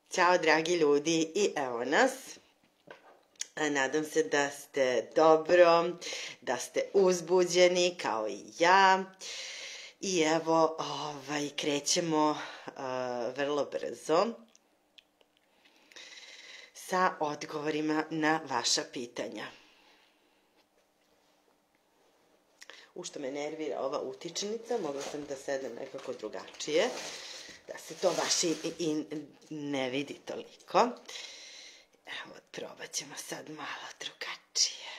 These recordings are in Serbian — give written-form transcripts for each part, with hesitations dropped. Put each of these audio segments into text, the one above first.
Ćao dragi ljudi i evo nas. Nadam se da ste dobro, da ste uzbuđeni kao i ja. I evo, krećemo vrlo brzo sa odgovorima na vaša pitanja. Što me nervira ova utičnica, mogla sam da sedem nekako drugačije, da se to baš i ne vidi toliko. Evo, probat ćemo sad malo drugačije.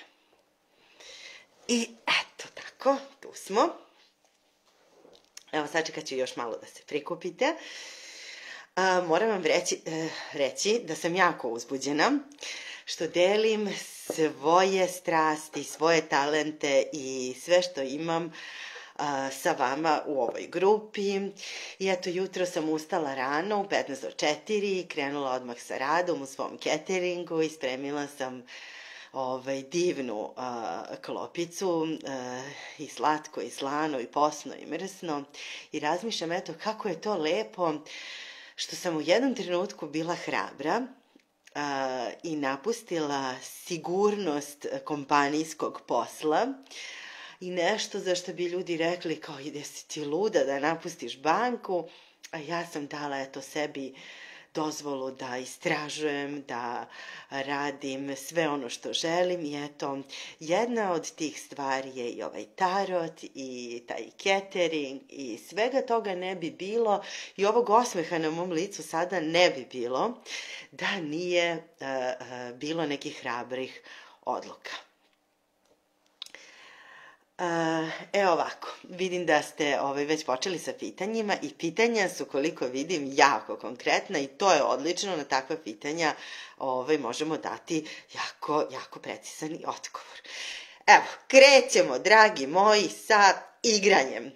I eto tako, tu smo. Evo, sačekat ću još malo da se prikupite. Moram vam reći da sam jako uzbuđena, što delim svoje strasti, svoje talente i sve što imam sa vama u ovoj grupi. I eto, jutro sam ustala rano, u 15 do 4, krenula odmah sa radom u svom cateringu i spremila sam divnu klopicu, i slatko, i slano, i posno, i mrsno. I razmišljam, eto, kako je to lepo što sam u jednom trenutku bila hrabra i napustila sigurnost kompanijskog posla i nešto za što bi ljudi rekli kao ide si ti luda da napustiš banku, a ja sam dala eto sebi dozvolu da istražujem, da radim sve ono što želim i eto, jedna od tih stvari je i ovaj tarot i taj catering i svega toga ne bi bilo i ovog osmeha na mom licu sada ne bi bilo da nije bilo nekih hrabrih odluka. Evo ovako, vidim da ste već počeli sa pitanjima i pitanja su, koliko vidim, jako konkretna i to je odlično, na takva pitanja možemo dati jako precizan odgovor. Evo, krećemo, dragi moji, sa igranjem.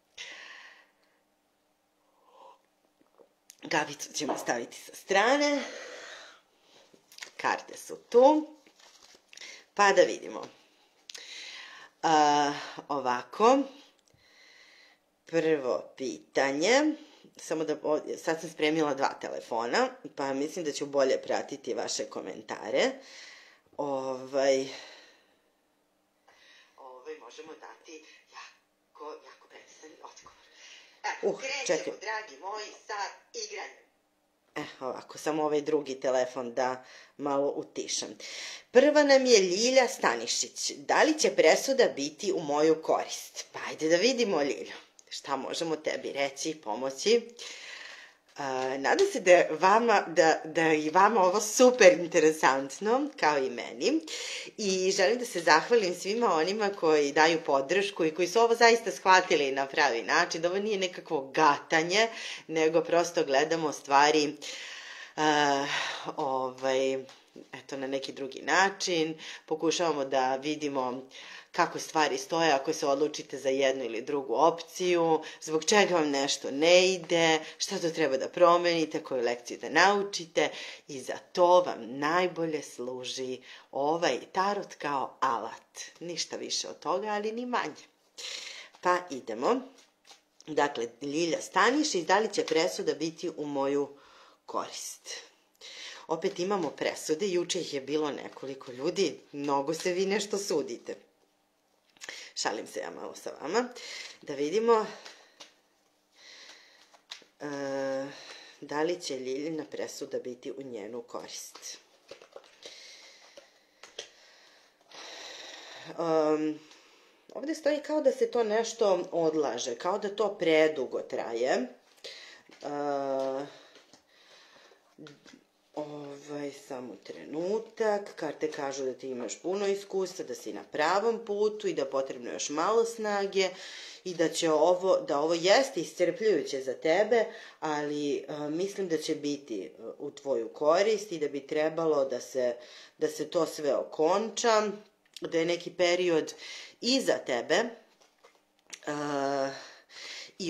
Gavicu ćemo staviti sa strane, karte su tu, pa da vidimo. Ovako, prvo pitanje, samo da, sad sam spremila 2 telefona, pa mislim da ću bolje pratiti vaše komentare. Možemo dati jako precizan odgovor. Krećemo, dragi moji, sa igranjem. Ovako, samo ovaj drugi telefon da malo utišam. Prva nam je Ljilja Stanišić. Da li će presuda biti u moju korist? Pa ajde da vidimo, Ljiljo. Šta možemo tebi reći, pomoći? Nadam se da je i vama ovo super interesantno, kao i meni. I želim da se zahvalim svima onima koji daju podršku i koji su ovo zaista shvatili na pravi način, da ovo nije nekakvo gatanje, nego prosto gledamo stvari na neki drugi način, pokušavamo da vidimo kako stvari stoje ako se odlučite za jednu ili drugu opciju, zbog čega vam nešto ne ide, šta to treba da promenite, koju lekciju da naučite i za to vam najbolje služi ovaj tarot kao alat. Ništa više od toga, ali ni manje. Pa idemo. Dakle, Ljilja Stanišić, da li će presuda biti u moju korist? Opet imamo presude, juče ih je bilo nekoliko ljudi, mnogo se vi nešto sudite. Šalim se ja malo sa vama. Da vidimo da li će Ljiljina presuda biti u njenu korist. Ovde stoji kao da se to nešto odlaže, kao da to predugo traje. Samo trenutak, karte kažu da ti imaš puno iskustva, da si na pravom putu i da potrebno još malo snage i da ovo jeste iscrpljujuće za tebe, ali mislim da će biti u tvoju korist i da bi trebalo da se to sve okonča, da je neki period iza tebe i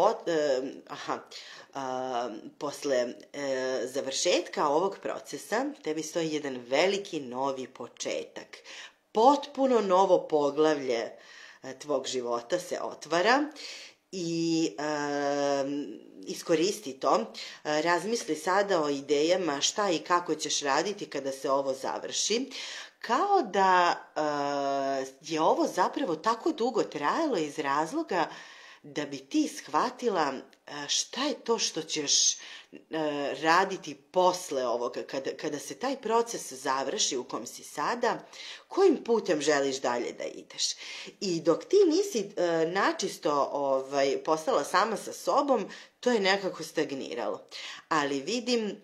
posle završetka ovog procesa tebi stoji jedan veliki novi početak. Potpuno novo poglavlje tvog života se otvara i iskoristi to, razmisli sada o idejama šta i kako ćeš raditi kada se ovo završi, kao da je ovo zapravo tako dugo trajalo iz razloga da bi ti shvatila šta je to što ćeš raditi posle ovoga, kada se taj proces završi u kom si sada, kojim putem želiš dalje da ideš. I dok ti nisi načisto postala sama sa sobom, to je nekako stagniralo. Ali vidim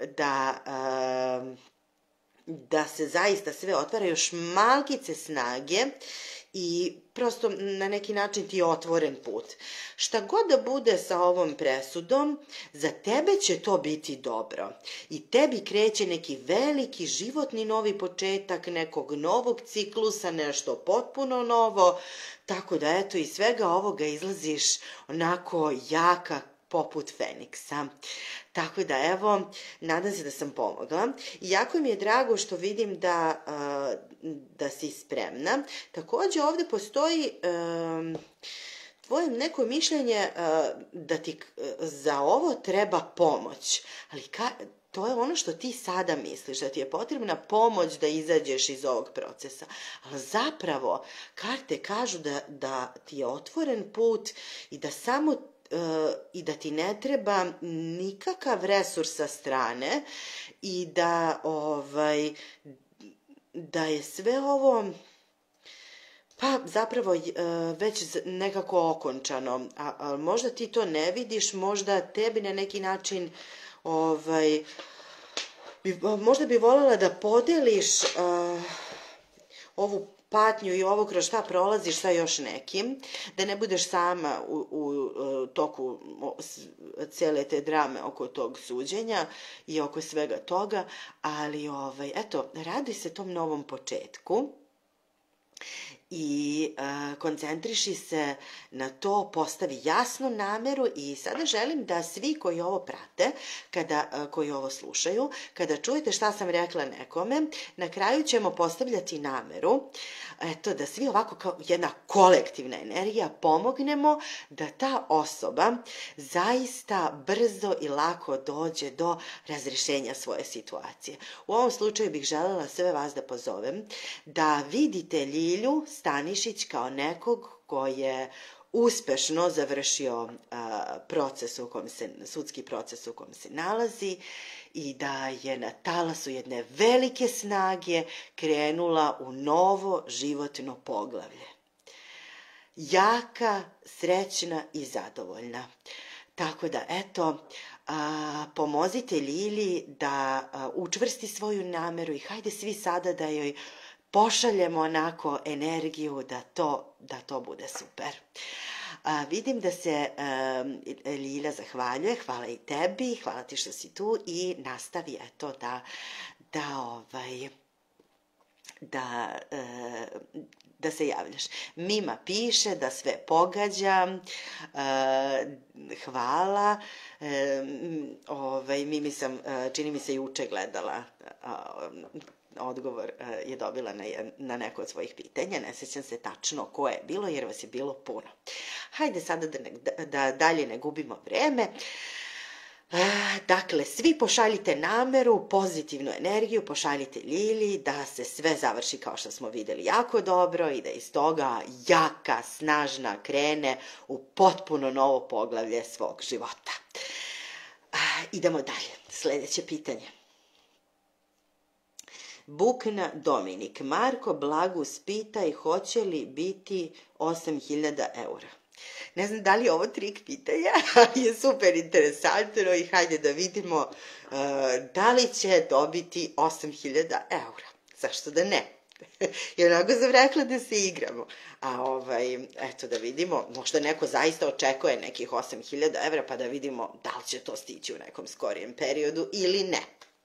da se zaista sve otvara još malkice snage i prosto na neki način ti je otvoren put. Šta god da bude sa ovom presudom, za tebe će to biti dobro. I tebi kreće neki veliki životni novi početak, nekog novog ciklusa, nešto potpuno novo, tako da eto iz svega ovoga izlaziš onako jaka poput Feniksa. Tako da evo, nadam se da sam pomogla. I jako mi je drago što vidim da si spremna. Takođe ovde postoji tvoje neko mišljenje da ti za ovo treba pomoć. Ali to je ono što ti sada misliš, da ti je potrebna pomoć da izađeš iz ovog procesa. Ali zapravo, karte kažu da ti je otvoren put i da samo i da ti ne treba nikakav resurs sa strane i da je sve ovo pa zapravo već nekako okončano, ali možda ti to ne vidiš, možda tebi na neki način možda bi voljela da podeliš ovu patnju i ovo kroz šta prolaziš sa još nekim, da ne budeš sama u toku cele te drame oko tog suđenja i oko svega toga, ali eto, raduj se tom novom početku i koncentriši se na to, postavi jasnu nameru i sada želim da svi koji ovo prate, koji ovo slušaju, kada čujete šta sam rekla nekome, na kraju ćemo postavljati nameru, eto, da svi ovako kao jedna kolektivna energija pomognemo da ta osoba zaista brzo i lako dođe do razrešenja svoje situacije. U ovom slučaju bih želela sve vas da pozovem da vidite Ljilju Stanišić kao nekog ko je uspešno završio sudski proces u kom se nalazi i da je na talasu jedne velike snage krenula u novo životno poglavlje. Jaka, srećna i zadovoljna. Tako da, eto, pomozite Ljilji da učvrsti svoju nameru i hajde svi sada da joj pošaljemo onako energiju da to bude super. Vidim da se Ljilja zahvaljuje, hvala i tebi, hvala ti što si tu i nastavi eto da se javljaš. Mima piše da sve pogađa, hvala, Mimi sam, čini mi se, juče gledala odgovor je dobila na neko od svojih pitanja, ne sećam se tačno koje je bilo, jer vas je bilo puno. Hajde sada da dalje ne gubimo vreme. Dakle, svi pošaljite nameru, pozitivnu energiju, pošaljite Ljilji da se sve završi kao što smo videli jako dobro i da iz toga jaka, snažna krene u potpuno novo poglavlje svog života. Idemo dalje. Sledeće pitanje. Bukna Dominik. Marko Blagus pita i hoće li biti 8.000 eura. Ne znam da li je ovo trik pitanja, ali je super interesantno i hajde da vidimo da li će dobiti 8.000 eura. Zašto da ne? I onako sam rekla da se igramo. Eto da vidimo, možda neko zaista očekuje nekih 8.000 evra, pa da vidimo da li će to stići u nekom skorijem periodu ili ne.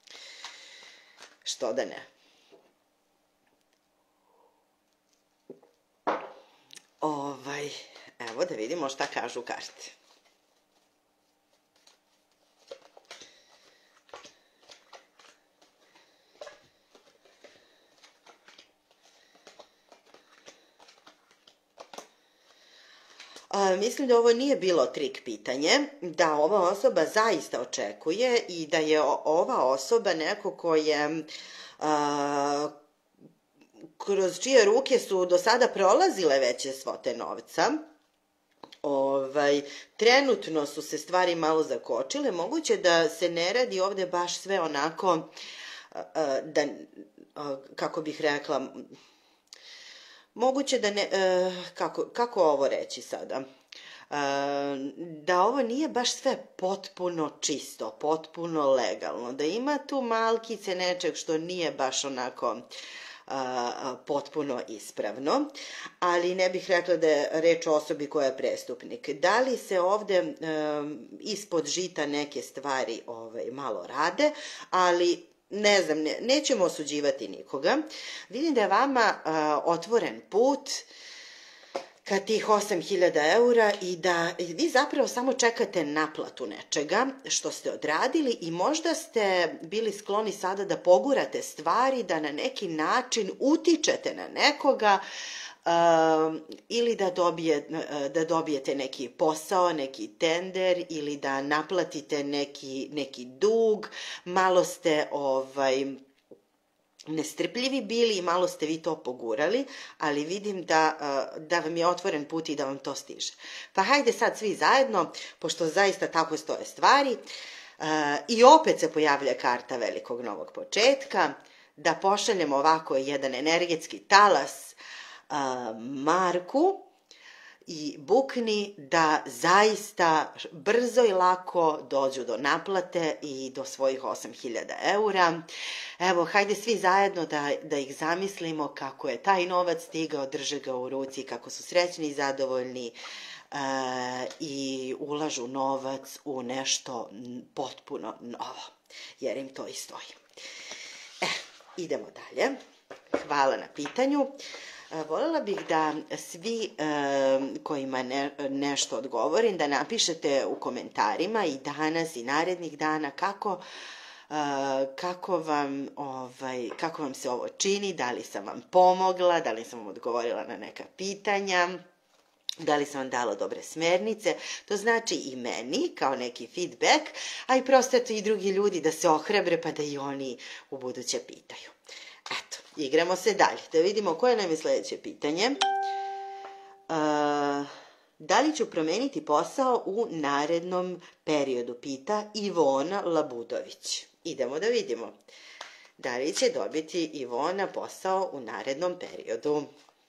Što da ne? Evo da vidimo šta kažu karte. Mislim da ovo nije bilo trik pitanje, da ova osoba zaista očekuje i da je ova osoba neko ko je kroz čije ruke su do sada prolazile veće svote novca. Trenutno su se stvari malo zakočile, moguće da se ne radi ovde baš sve onako, da, kako bih rekla, moguće da ne, kako ovo reći sada, da ovo nije baš sve potpuno čisto, potpuno legalno, da ima tu malkice nečeg što nije baš onako potpuno ispravno, ali ne bih rekla da je reč o osobi koja je prestupnik. Da li se ovde ispod žita neke stvari malo rade, ali ne znam, nećemo osuđivati nikoga. Vidim da je vama otvoren put ka tih 8.000 eura i da vi zapravo samo čekate naplatu nečega što ste odradili i možda ste bili skloni sada da pogurate stvari, da na neki način utičete na nekoga ili da dobijete neki posao, neki tender ili da naplatite neki dug, malo ste nestrpljivi bili i malo ste vi to pogurali, ali vidim da vam je otvoren put i da vam to stiže. Pa hajde sad svi zajedno, pošto zaista tako stoje stvari, i opet se pojavlja karta velikog novog početka, da pošaljemo ovako jedan energetski talas Marku i Bukni da zaista brzo i lako dođu do naplate i do svojih 8.000 eura. Evo, hajde svi zajedno da ih zamislimo kako je taj novac stigao, drže ga u ruci, kako su srećni i zadovoljni i ulažu novac u nešto potpuno novo, jer im to i stoji. Idemo dalje. Hvala na pitanju. Voljela bih da svi kojima nešto odgovorim, da napišete u komentarima i danas i narednih dana kako vam se ovo čini, da li sam vam pomogla, da li sam vam odgovorila na neka pitanja, da li sam vam dala dobre smernice. To znači i meni kao neki feedback, a i prosto i drugi ljudi da se ohrabre pa da i oni u buduće pitaju. Eto, igramo se dalje. Da vidimo koje nam je sledeće pitanje. Da li ću promeniti posao u narednom periodu? Pita Ivona Labudović. Idemo da vidimo. Da li će dobiti Ivona posao u narednom periodu?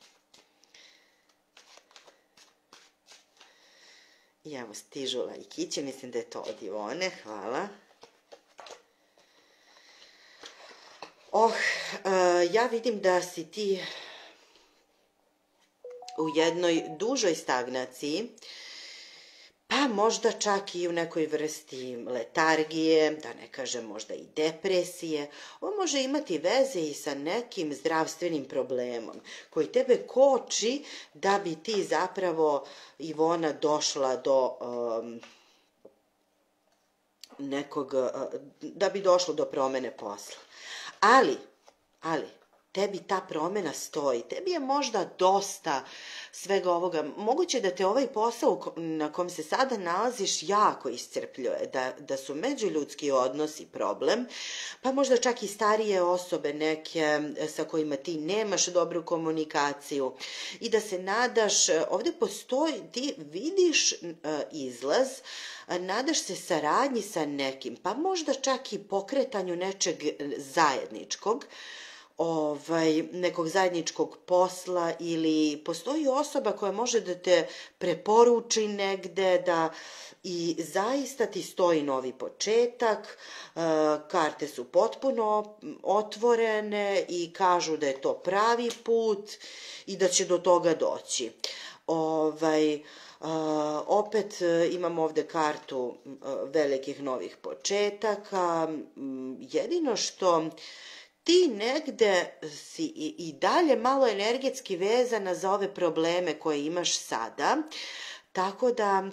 I evo stižu lajkići, mislim da je to od Ivone. Hvala. Ja vidim da si ti u jednoj dužoj stagnaciji, pa možda čak i u nekoj vrsti letargije, da ne kažem možda i depresije. Ovo može imati veze i sa nekim zdravstvenim problemom koji tebe koči da bi ti zapravo, Ivona, došla do da bi došlo do promene posla. Ali, tebi ta promena stoji, tebi je možda dosta svega ovoga, moguće da te ovaj posao na kom se sada nalaziš jako iscrpljuje, da su međuljudski odnosi problem, pa možda čak i starije osobe neke sa kojima ti nemaš dobru komunikaciju i da se nadaš, ovde postoji, ti vidiš izlaz, nadaš se saradnji sa nekim, pa možda čak i pokretanju nečeg zajedničkog, nekog zajedničkog posla ili postoji osoba koja može da te preporuči negde i zaista ti stoji novi početak, karte su potpuno otvorene i kažu da je to pravi put i da će do toga doći. Opet imamo ovde kartu velikih novih početaka, jedino što ti negde si i dalje malo energetski vezana za ove probleme koje imaš sada, tako da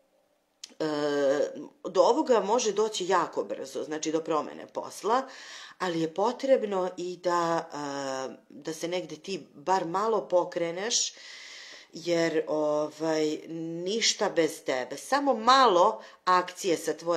do ovoga može doći jako brzo, znači do promene posla, ali je potrebno i da se negde ti bar malo pokreneš jer ništa bez tebe. Samo malo akcije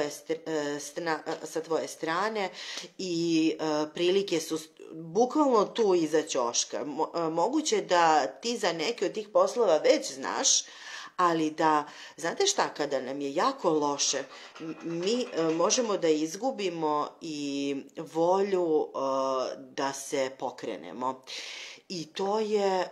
sa tvoje strane i prilike su bukvalno tu iza ćoška. Moguće da ti za neke od tih poslova već znaš, ali da, znate šta, kada nam je jako loše, mi možemo da izgubimo i volju da se pokrenemo. I to je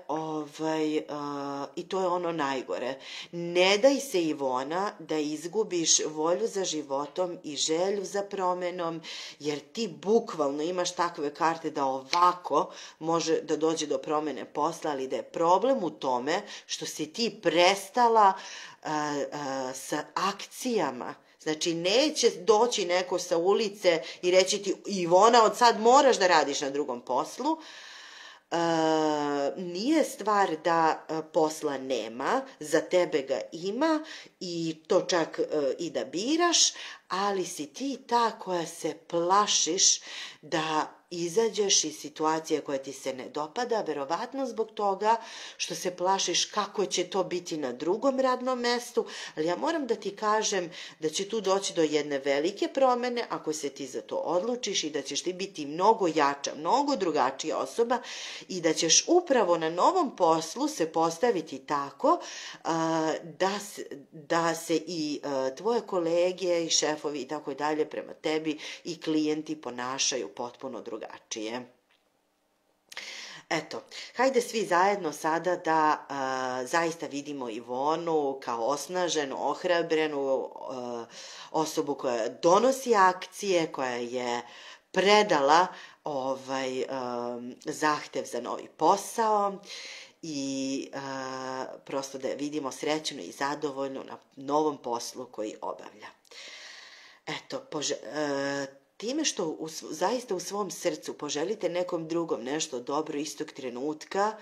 ono najgore. Ne daj se, Ivona, da izgubiš volju za životom i želju za promenom, jer ti bukvalno imaš takve karte da ovako može da dođe do promene posla, ali da je problem u tome što si ti prestala sa akcijama. Znači, neće doći neko sa ulice i reći ti, Ivona, od sad moraš da radiš na drugom poslu. Nije stvar da posla nema, za tebe ga ima i to čak i da biraš, ali si ti ta koja se plašiš da izađeš iz situacije koja ti se ne dopada, verovatno zbog toga što se plašiš kako će to biti na drugom radnom mestu, ali ja moram da ti kažem da će tu doći do jedne velike promene ako se ti za to odlučiš i da ćeš ti biti mnogo jača, mnogo drugačija osoba i da ćeš upravo na novom poslu se postaviti tako da se i tvoje kolege i šefovi i tako dalje prema tebi i klijenti ponašaju potpuno drugačije. Eto, hajde svi zajedno sada da zaista vidimo Ivonu kao osnaženu, ohrabrenu osobu koja donosi akcije, koja je predala zahtev za novi posao i prosto da je vidimo srećnu i zadovoljnu na novom poslu koji obavlja. Eto, time što zaista u svom srcu poželite nekom drugom nešto dobro istog trenutka,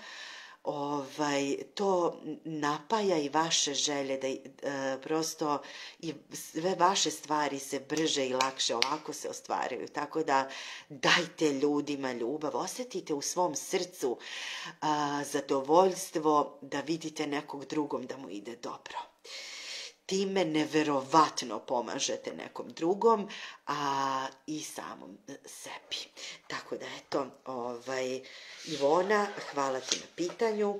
to napaja i vaše želje, da prosto i sve vaše stvari se brže i lakše ovako se ostvaraju. Tako da dajte ljudima ljubav, osjetite u svom srcu zadovoljstvo da vidite nekog drugom da mu ide dobro. Time neverovatno pomažete nekom drugom, a i samom sebi. Tako da eto, Ivona, hvala ti na pitanju.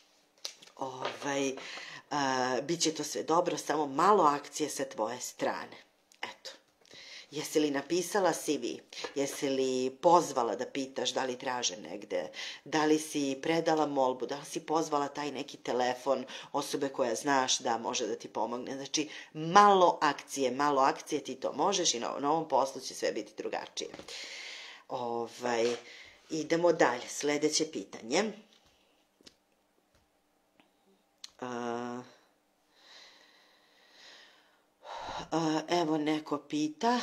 Biće to sve dobro, samo malo akcije sa tvoje strane. Eto. Jesi li napisala CV? Jesi li pozvala da pitaš da li traže negde? Da li si predala molbu? Da li si pozvala taj neki telefon osobe koja znaš da može da ti pomogne? Znači, malo akcije ti to možeš i na novom poslu će sve biti drugačije. Idemo dalje. Sledeće pitanje. Evo neko pita,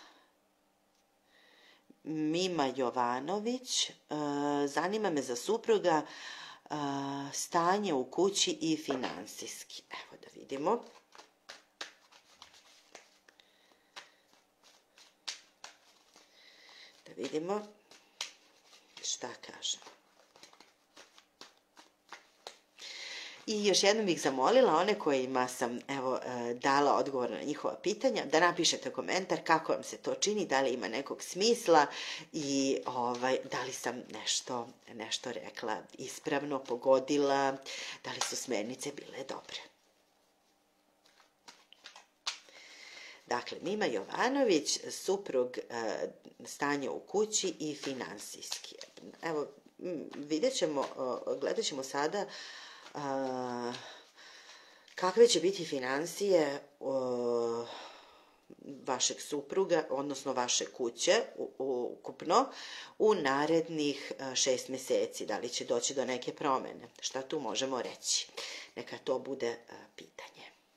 Mima Jovanović, zanima me za supruga stanje u kući i finansijski. Evo da vidimo. Da vidimo šta kaže. I još jednom bih zamolila one kojima sam dala odgovor na njihova pitanja da napišete komentar kako vam se to čini, da li ima nekog smisla i da li sam nešto rekla ispravno, pogodila, da li su smernice bile dobre. Dakle, Mima Jovanović, suprug, stanje u kući i finansijski. Evo, gledat ćemo sada kakve će biti finansije vašeg supruga, odnosno vaše kuće ukupno u narednih 6 meseci. Da li će doći do neke promene? Šta tu možemo reći? Neka to bude pitanje.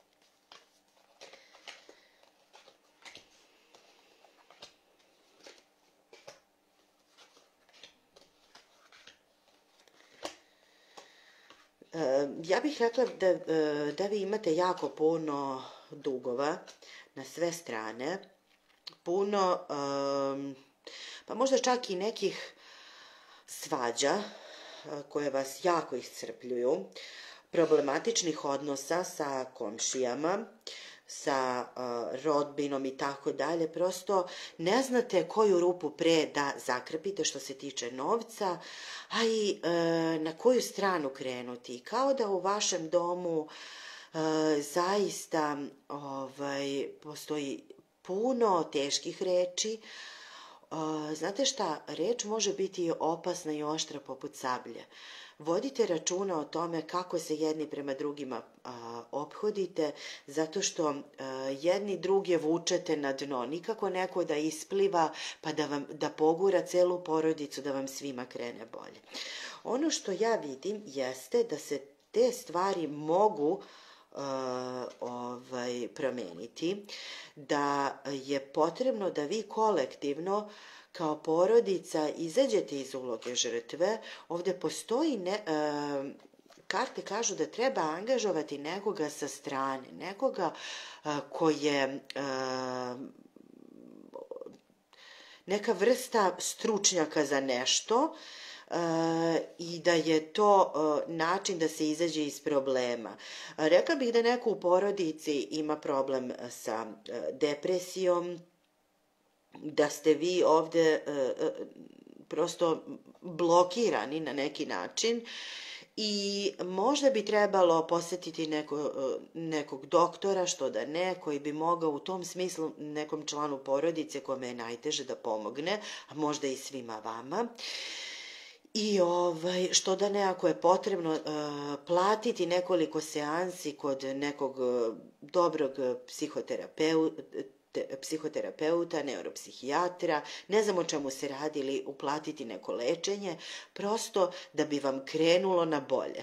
Ja bih rekla da vi imate jako puno dugova na sve strane, puno, pa možda čak i nekih svađa koje vas jako iscrpljuju, problematičnih odnosa sa komšijama, sa rodbinom i tako dalje, prosto ne znate koju rupu pre da zakrpite što se tiče novca, a i na koju stranu krenuti. Kao da u vašem domu zaista postoji puno teških reči. Znate šta, reč može biti opasna i oštra poput sablje. Vodite računa o tome kako se jedni prema drugima ophodite, zato što jedni druge vučete na dno. Nikako neko da ispliva pa da pogura celu porodicu, da vam svima krene bolje. Ono što ja vidim jeste da se te stvari mogu promeniti, da je potrebno da vi kolektivno kao porodica izađete iz uloge žrtve. Ovde postoji, karte kažu da treba angažovati nekoga sa strane, nekoga ko je neka vrsta stručnjaka za nešto, i da je to način da se izađe iz problema. Rekla bih da neko u porodici ima problem sa depresijom, da ste vi ovde prosto blokirani na neki način i možda bi trebalo posetiti nekog doktora, što da ne, koji bi mogao u tom smislu nekom članu porodice kome je najteže da pomogne, a možda i svima vama. I što da ne, ako je potrebno platiti nekoliko seansi kod nekog dobrog psihoterapeuta, neuropsihijatra, ne znam o čemu se radi, ili uplatiti neko lečenje, prosto da bi vam krenulo na bolje.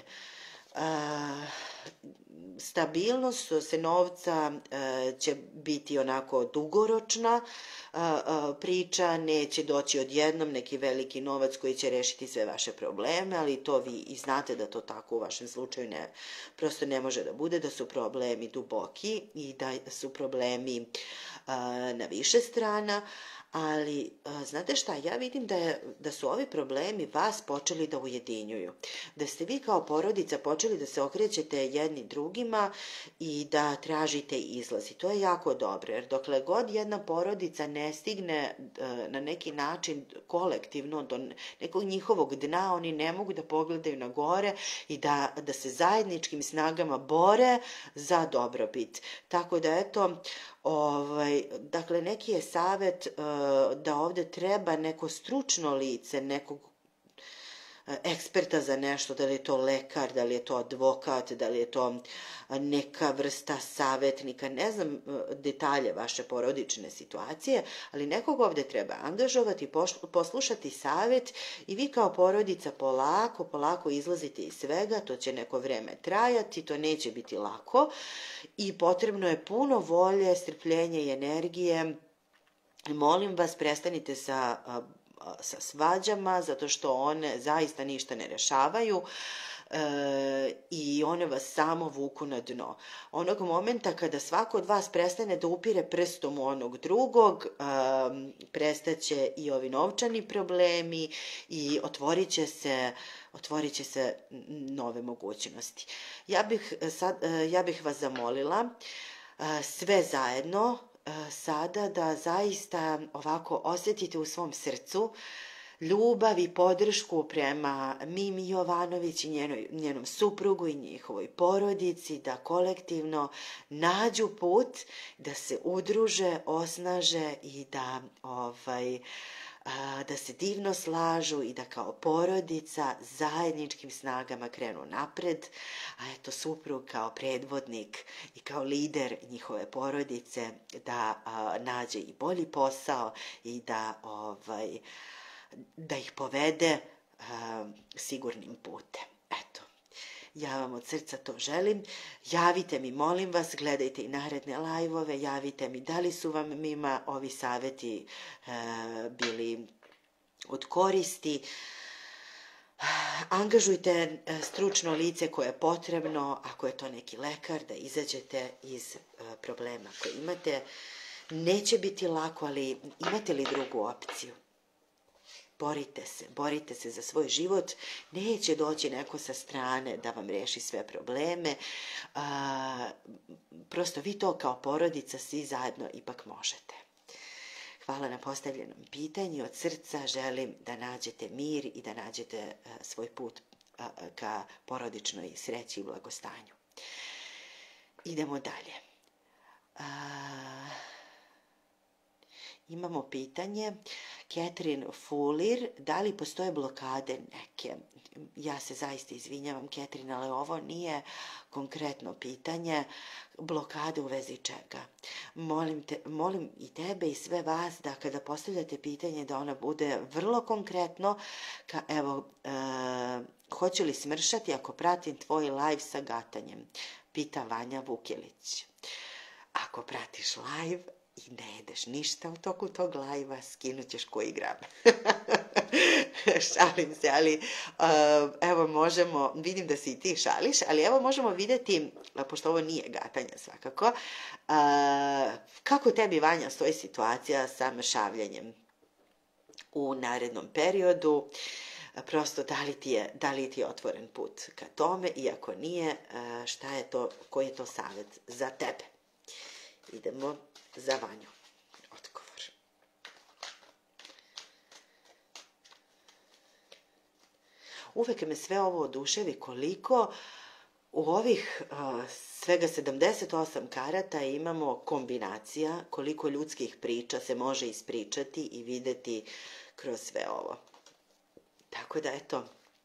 Stabilnost se novca će biti onako dugoročna priča, neće doći odjednom neki veliki novac koji će rešiti sve vaše probleme, ali to vi i znate da to tako u vašem slučaju prosto ne može da bude, da su problemi duboki i da su problemi na više strana, ali znate šta, ja vidim da su ovi problemi vas počeli da ujedinjuju, da ste vi kao porodica počeli da se okrećete jedni drugima i da tražite izlaz. I to je jako dobro, jer dokle god jedna porodica ne stigne na neki način kolektivno do nekog njihovog dna, oni ne mogu da pogledaju na gore i da se zajedničkim snagama bore za dobrobit. Tako da eto, dakle, neki je savet da ovde treba neko stručno lice, nekog eksperta za nešto, da li je to lekar, da li je to advokat, da li je to neka vrsta savetnika, ne znam detalje vaše porodične situacije, ali nekog ovde treba angažovati, poslušati savet i vi kao porodica polako izlazite iz svega. To će neko vreme trajati, to neće biti lako i potrebno je puno volje, strpljenja i energije. Molim vas, prestanite sa svađama, zato što one zaista ništa ne rešavaju i one vas samo vuku na dno. Onog momenta kada svako od vas prestane da upire prstom u onog drugog, prestaće i ovi novčani problemi i otvorit će se nove mogućnosti. Ja bih vas zamolila sve zajedno sada da zaista ovako osjetite u svom srcu ljubav i podršku prema Mimi Jovanović i njenom suprugu i njihovoj porodici, da kolektivno nađu put, da se udruže, osnaže i da se divno slažu i da kao porodica zajedničkim snagama krenu napred, a eto suprug kao predvodnik i kao lider njihove porodice da nađe i bolji posao i da ih povede sigurnim putem. Eto, ja vam od srca to želim. Javite mi, molim vas, gledajte i naredne lajvove, javite mi da li su vam Mima ovi saveti bili od koristi. Angažujte stručno lice koje je potrebno, ako je to neki lekar, da izađete iz problema koje imate. Neće biti lako, ali imate li drugu opciju? borite se za svoj život, neće doći neko sa strane da vam reši sve probleme, prosto vi to kao porodica svi zajedno ipak možete. Hvala na postavljenom pitanju, od srca želim da nađete mir i da nađete svoj put ka porodičnoj sreći i blagostanju. Idemo dalje. Imamo pitanje, Ketrin Fulir, da li postoje blokade neke? Ja se zaista izvinjavam, Ketrin, ali ovo nije konkretno pitanje, blokade u vezi čega. Molim i tebe i sve vas da kada postavljate pitanje da ona bude vrlo konkretno, evo, hoće li smršati ako pratim tvoj live sa gatanjem? Pita Vanja Vukilić. Ako pratiš live i ne jedeš ništa u toku tog live-a, skinut ćeš koji gram. Šalim se, ali evo možemo, vidim da se i ti šališ, ali evo možemo vidjeti, pošto ovo nije gatanje svakako, kako tebi, Vanja, stoji situacija sa mršavljanjem u narednom periodu. Prosto da li ti je otvoren put ka tome, i ako nije, šta je to, koji je to savjet za tebe? Idemo za Vanju. Odgovor. Uvek me sve ovo oduševi koliko u ovih svega 78 karata imamo kombinacija, koliko ljudskih priča se može ispričati i videti kroz sve ovo. Tako da, eto,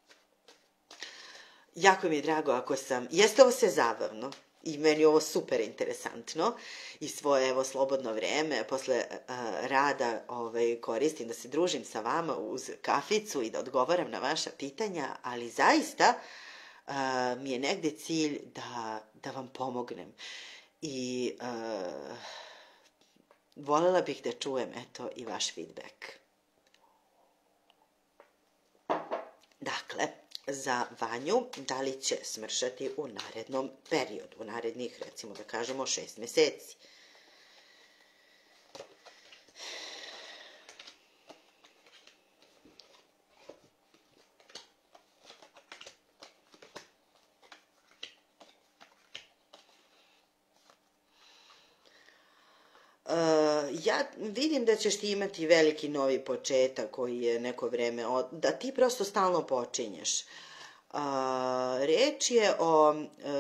jako mi je drago ako sam, jeste ovo sve zabavno i meni je ovo super interesantno i svoje, evo, slobodno vreme posle rada koristim da se družim sa vama uz kaficu i da odgovaram na vaša pitanja, ali zaista mi je negde cilj da vam pomognem i voljela bih da čujem, eto, i vaš feedback. Dakle, za Vanju, da li će smršati u narednom periodu, u narednih, recimo da kažemo, 6 meseci. Ja vidim da ćeš ti imati veliki novi početak koji je neko vreme, da ti prosto stalno počinješ. Reč je o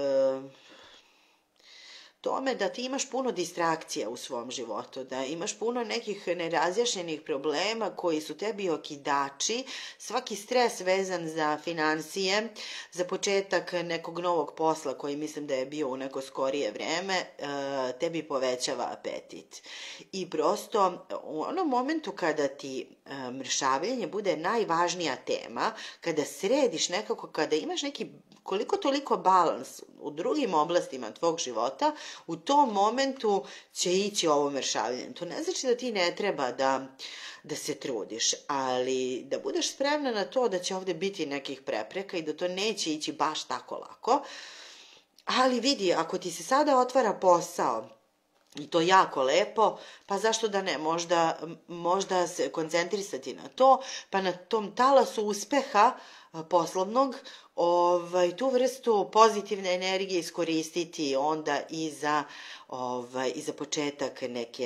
tome da ti imaš puno distrakcija u svom životu, da imaš puno nekih nerazjašnjenih problema koji su tebi okidači, svaki stres vezan za finansije, za početak nekog novog posla koji mislim da je bio u neko skorije vreme, tebi povećava apetit. I prosto u onom momentu kada ti mršavljenje bude najvažnija tema, kada središ nekako, kada imaš neki koliko toliko balans u drugim oblastima tvog života, u tom momentu će ići ovo mršavljenje. To ne znači da ti ne treba da se trudiš, ali da budeš spremna na to da će ovde biti nekih prepreka i da to neće ići baš tako lako. Ali vidi, ako ti se sada otvara posao, i to jako lepo, pa zašto da ne, možda se koncentrisati na to, pa na tom talasu uspeha poslovnog, tu vrstu pozitivne energije iskoristiti onda i za početak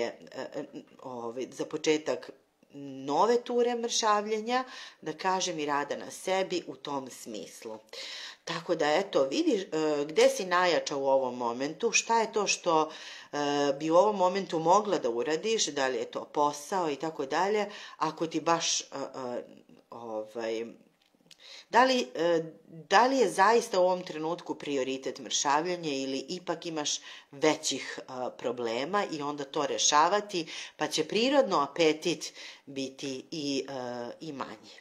za početak nove ture mršavljenja, da kažem, i rada na sebi u tom smislu. Tako da, eto, vidiš gde si najjača u ovom momentu, šta je to što bi u ovom momentu mogla da uradiš, da li je to posao i tako dalje, ako ti baš da li je zaista u ovom trenutku prioritet mršavljanje ili ipak imaš većih problema i onda to rešavati, pa će prirodno apetit biti i manji.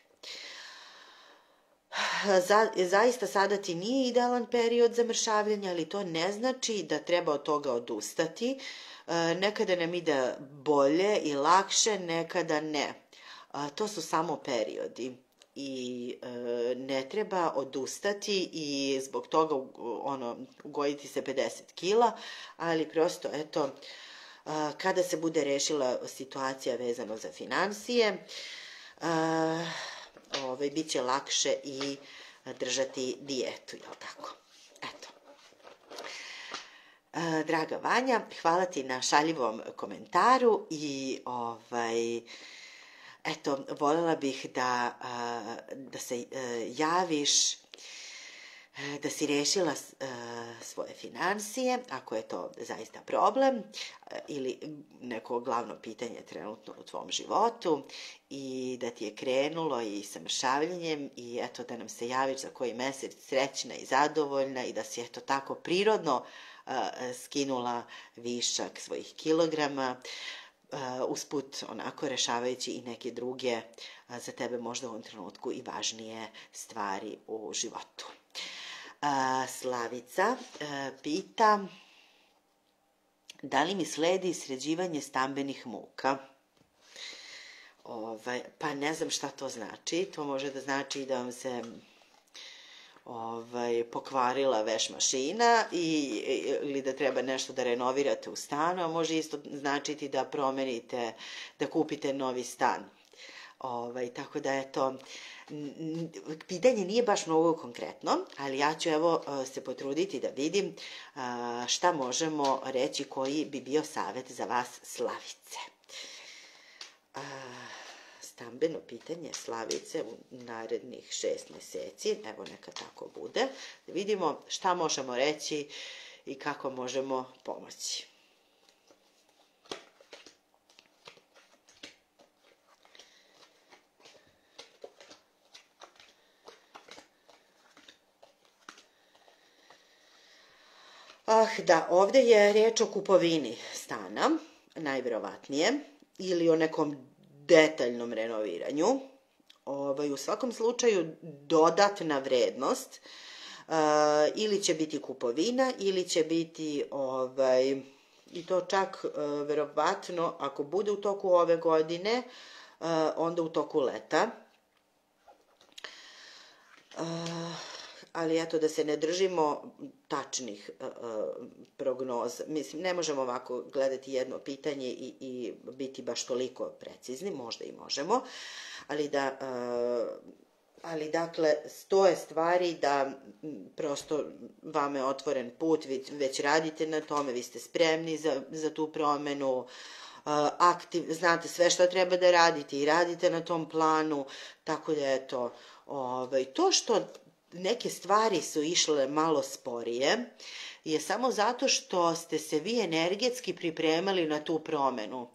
Zaista sada ti nije idealan period za mršavljanje, ali to ne znači da treba od toga odustati. Nekada nam ide bolje i lakše, nekada ne. To su samo periodi. I ne treba odustati i zbog toga ugojiti se 50 kila, ali prosto, eto, kada se bude rešila situacija vezano za finansije, bit će lakše i držati dijetu, jel tako? Eto. Draga Vanja, hvala ti na šaljivom komentaru i eto, voljela bih da se javiš, da si rešila svoje finansije, ako je to zaista problem ili neko glavno pitanje trenutno u tvom životu i da ti je krenulo i sa mršavljenjem i eto da nam se javiš za koji mesec srećna i zadovoljna i da si eto tako prirodno skinula višak svojih kilograma, usput onako rešavajući i neke druge za tebe možda u ovom trenutku i važnije stvari u životu. Slavica pita da li mi sledi sređivanje stambenih muka. Pa ne znam šta to znači. To može da znači da vam se pokvarila veš mašina ili da treba nešto da renovirate u stanu, a može isto značiti da promenite, da kupite novi stan. Tako da eto, pitanje nije baš mnogo konkretno, ali ja ću evo se potruditi da vidim šta možemo reći, koji bi bio savjet za vas, Slavice. Stambeno pitanje Slavice u narednih 6 meseci, evo neka tako bude, da vidimo šta možemo reći i kako možemo pomoći. Da, ovde je reč o kupovini stana, najverovatnije, ili o nekom detaljnom renoviranju. U svakom slučaju dodatna vrednost, ili će biti kupovina, ili će biti, i to čak verovatno, ako bude u toku ove godine, onda u toku leta. Ali eto, da se ne držimo tačnih prognoza. Mislim, ne možemo ovako gledati jedno pitanje i biti baš toliko precizni, možda i možemo, ali dakle, stoje stvari da prosto vama je otvoren put, vi već radite na tome, vi ste spremni za tu promenu, znate sve što treba da radite i radite na tom planu, tako da eto, to što neke stvari su išle malo sporije, je samo zato što ste se vi energetski pripremali na tu promenu.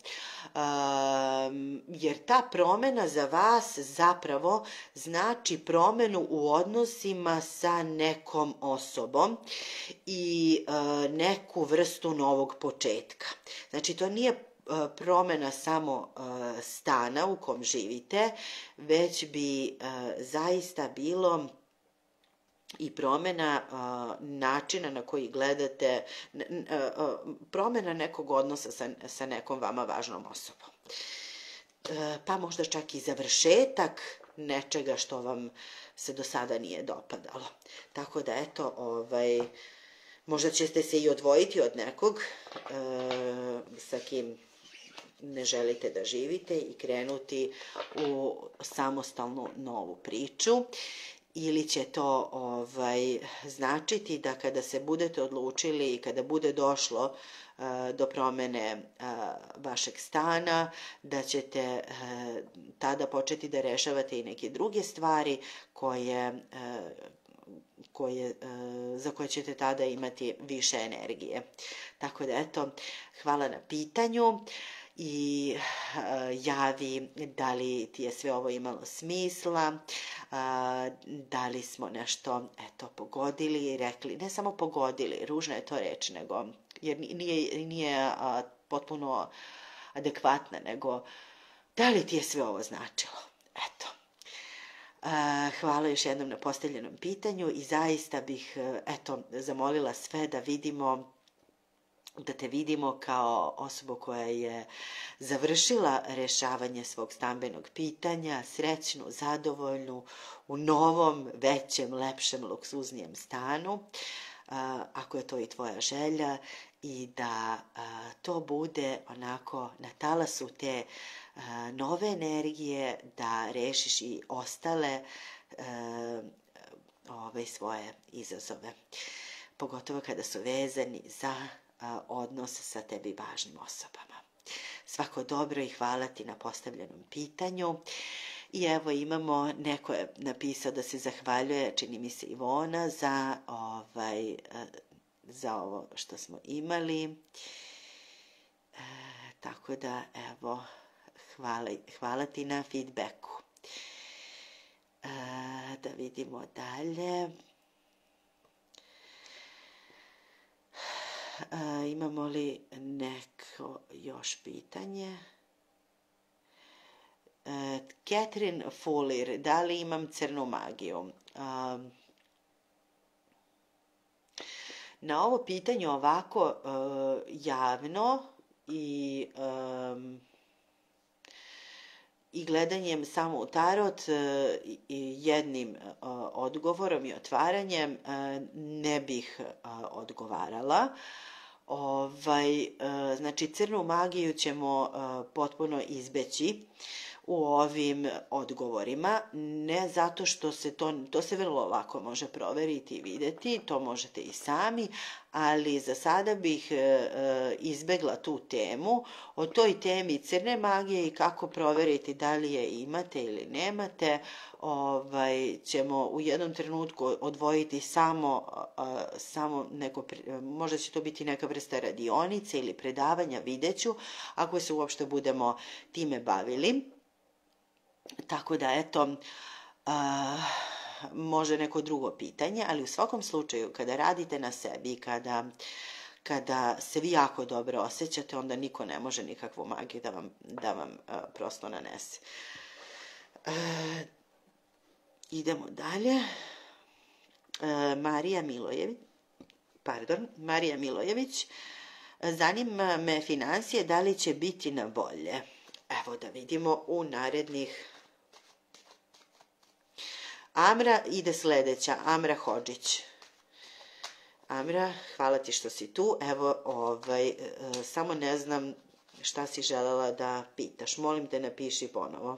Jer ta promena za vas zapravo znači promenu u odnosima sa nekom osobom i neku vrstu novog početka. Znači, to nije promena samo stana u kom živite, već bi zaista bilo i promena načina na koji gledate, promena nekog odnosa sa nekom vama važnom osobom. Pa možda čak i završetak nečega što vam se do sada nije dopadalo. Tako da eto, možda ćete se i odvojiti od nekog sa kim ne želite da živite i krenuti u samostalnu novu priču. Ili će to značiti da kada se budete odlučili i kada bude došlo do promene vašeg stana, da ćete tada početi da rešavate i neke druge stvari za koje ćete tada imati više energije. Tako da eto, hvala na pitanju. I javi da li ti je sve ovo imalo smisla, da li smo nešto pogodili i rekli, ne samo pogodili, ružna je to reč, nego, jer nije potpuno adekvatna, nego da li ti je sve ovo značilo. Eto. Hvala još jednom na postavljenom pitanju i zaista bih zamolila sve da te vidimo kao osobu koja je završila rešavanje svog stambenog pitanja, srećnu, zadovoljnu, u novom, većem, lepšem, luksuznijem stanu. ako je to i tvoja želja, i da to bude onako na talasu te nove energije, da rešiš i ostale svoje izazove. Pogotovo kada su vezani za odnos sa tebi važnim osobama. Svako dobro i hvala ti na postavljenom pitanju. I evo imamo, neko je napisao da se zahvaljuje, čini mi se Ivona, za ovo što smo imali. Tako da, evo, hvala ti na feedbacku. Da vidimo dalje. Imamo li neko još pitanje? Catherine Fuller, da li imam crnu magiju? Na ovo pitanje ovako javno i gledanjem samo u tarot i jednim odgovorom i otvaranjem ne bih odgovarala. Znači, crnu magiju ćemo potpuno izbeći u ovim odgovorima, ne zato što to se vrlo lako može proveriti i videti, to možete i sami, ali za sada bih izbegla tu temu. O toj temi crne magije i kako proveriti da li je imate ili nemate, ćemo u jednom trenutku odvojiti samo neko, možda će to biti neka vrsta radionice ili predavanja, videću, ako se uopšte budemo time bavili. Tako da, eto, može neko drugo pitanje, ali u svakom slučaju, kada radite na sebi, kada se vi jako dobro osjećate, onda niko ne može nikakvu magiju da vam prosto nanese. Idemo dalje. Marija Milojević. Zanima me financije, da li će biti na bolje? Evo da vidimo u narednih. Amra ide sledeća, Amra Hodžić. Amra, hvala ti što si tu. Evo, samo ne znam šta si želela da pitaš. Molim te, napiši ponovo.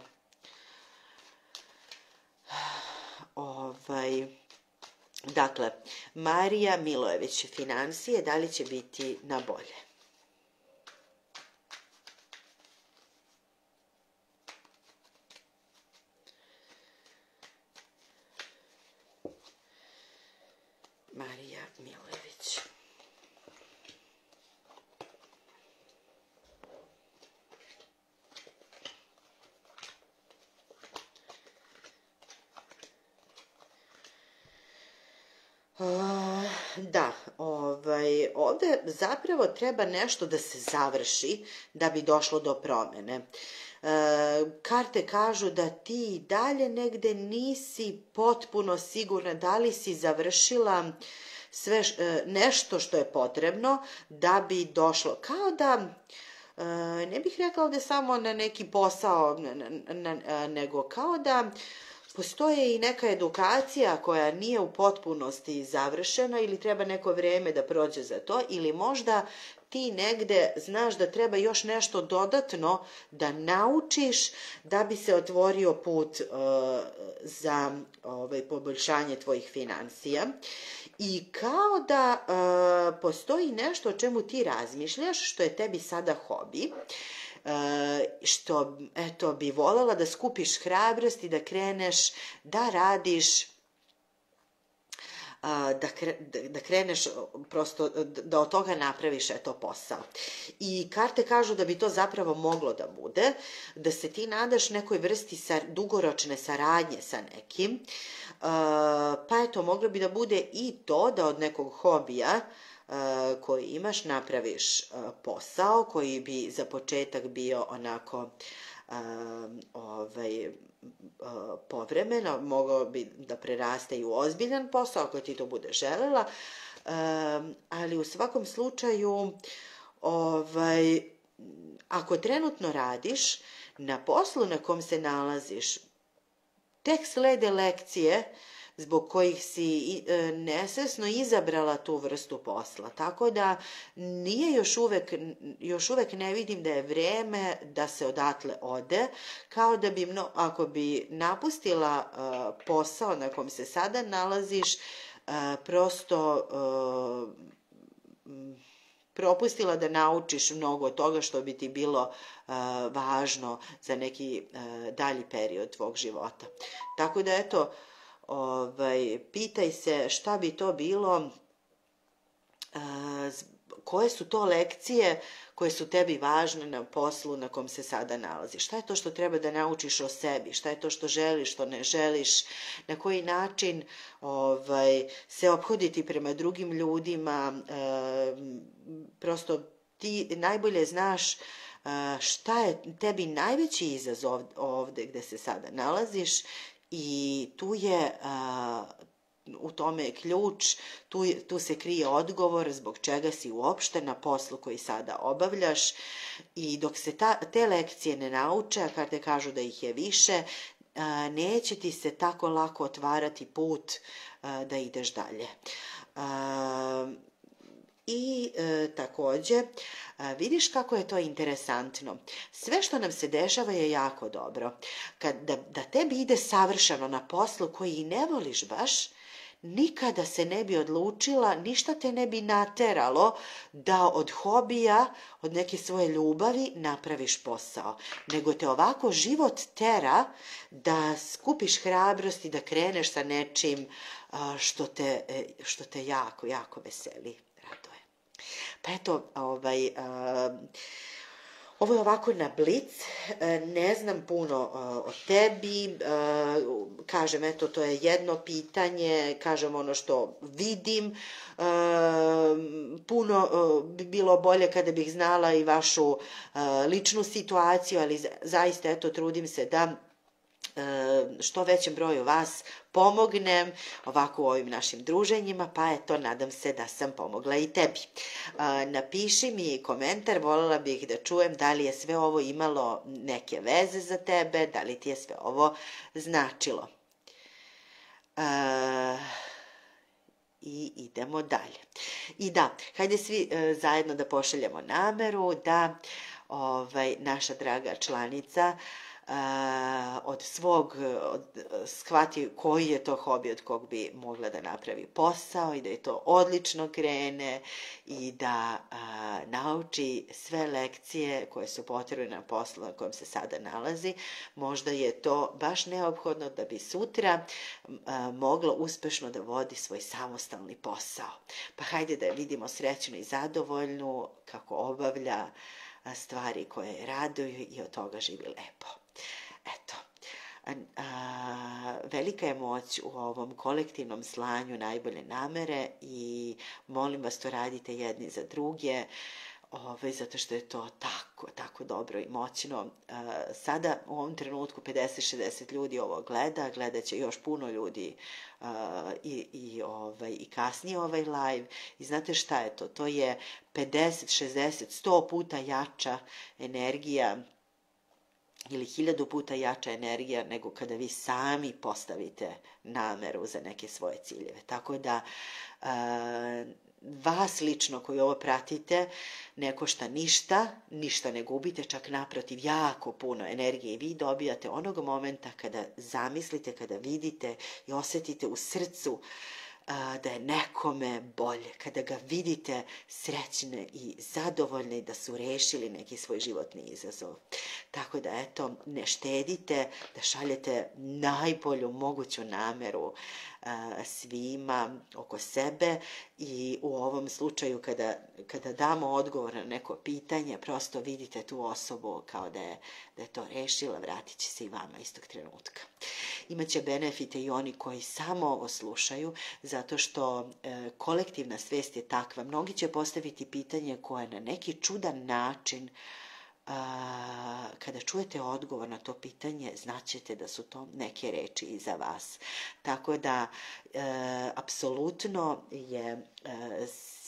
Dakle, Marija Milojević, financije, da li će biti na bolje? Marija Milojević. Da, ovde zapravo treba nešto da se završi da bi došlo do promene. Karte kažu da ti i dalje negde nisi potpuno sigurna da li si završila sve nešto što je potrebno da bi došlo. Kao da, ne bih rekla ovde samo na neki posao, nego kao da postoje i neka edukacija koja nije u potpunosti završena ili treba neko vreme da prođe za to, ili možda ti negde znaš da treba još nešto dodatno da naučiš da bi se otvorio put za poboljšanje tvojih financija. I kao da postoji nešto o čemu ti razmišljaš, što je tebi sada hobi, što, eto, bi voljela da skupiš hrabrost i da kreneš da radiš, da kreneš prosto, da od toga napraviš, eto, posao. I karte kažu da bi to zapravo moglo da bude, da se ti nadaš nekoj vrsti dugoročne saradnje sa nekim, pa eto, moglo bi da bude i to da od nekog hobija koji imaš napraviš posao koji bi za početak bio onako povremeno, mogao bi da preraste i u ozbiljan posao ako ti to bude želela, ali u svakom slučaju ako trenutno radiš na poslu na kom se nalaziš, tek slede lekcije zbog kojih si nesvesno izabrala tu vrstu posla. Tako da nije još uvek ne vidim da je vreme da se odatle ode, kao da bi, ako bi napustila posao na kom se sada nalaziš, prosto propustila da naučiš mnogo od toga što bi ti bilo važno za neki dalji period tvog života. Tako da, eto, pitaj se šta bi to bilo, koje su to lekcije koje su tebi važne na poslu na kom se sada nalaziš. Šta je to što treba da naučiš o sebi? Šta je to što želiš, što ne želiš? Na koji način se ophoditi prema drugim ljudima? Prosto ti najbolje znaš šta je tebi najveći izazov ovde gde se sada nalaziš i tu je u tome je ključ, tu se krije odgovor zbog čega si uopšte na poslu koji sada obavljaš i dok se te lekcije ne nauče, a kad te kažu da ih je više, neće ti se tako lako otvarati put da ideš dalje. I takođe, vidiš kako je to interesantno. Sve što nam se dešava je jako dobro. Da tebi ide savršeno na poslu koji i ne voliš baš, nikada se ne bi odlučila, ništa te ne bi nateralo da od hobija, od neke svoje ljubavi napraviš posao. Nego te ovako život tera da skupiš hrabrost i da kreneš sa nečim što te jako, jako veseli. Pa eto, ovo je ovako na blic, ne znam puno o tebi, kažem, eto, to je jedno pitanje, kažem ono što vidim, puno bi bilo bolje kada bih znala i vašu ličnu situaciju, ali zaista, eto, trudim se da što većem broju vas pomognem ovako u ovim našim druženjima, pa eto, nadam se da sam pomogla i tebi. Napiši mi komentar, voljela bih da čujem da li je sve ovo imalo neke veze za tebe, da li ti je sve ovo značilo. I idemo dalje. I da, hajde svi zajedno da pošaljemo nameru da naša draga članica shvati koji je to hobi od kog bi mogla da napravi posao i da je to odlično krene i da nauči sve lekcije koje su potrebne na poslu na kojem se sada nalazi. Možda je to baš neophodno da bi sutra mogla uspešno da vodi svoj samostalni posao. Pa hajde da je vidimo srećnu i zadovoljnu kako obavlja stvari koje raduju i od toga živi lepo. Eto, velika je moć u ovom kolektivnom slanju najbolje namere i molim vas to radite jedni za druge, zato što je to tako dobro i moćno. Sada u ovom trenutku 50-60 ljudi ovo gledat će još puno ljudi i kasnije ovaj live. I znate šta je to? To je 50, 60, 100 puta jača energija ili 1000 puta jača energija nego kada vi sami postavite nameru za neke svoje ciljeve. Tako da vas lično koji ovo pratite ne košta ništa ne gubite, čak naprotiv jako puno energije i vi dobijate onog momenta kada zamislite, kada vidite i osetite u srcu da je nekome bolje, kada ga vidite srećne i zadovoljne i da su rešili neki svoj životni izazov. Tako da, eto, ne štedite, da šaljete najbolju moguću nameru svima oko sebe i u ovom slučaju kada damo odgovor na neko pitanje, prosto vidite tu osobu kao da je to rešila, vratit će se i vama istog trenutka. Imaće benefite i oni koji samo ovo slušaju, zato što kolektivna svest je takva. Mnogi će postaviti pitanje koje na neki čudan način kada čujete odgovor na to pitanje, znaćete da su to neke reči i za vas. Tako da, apsolutno je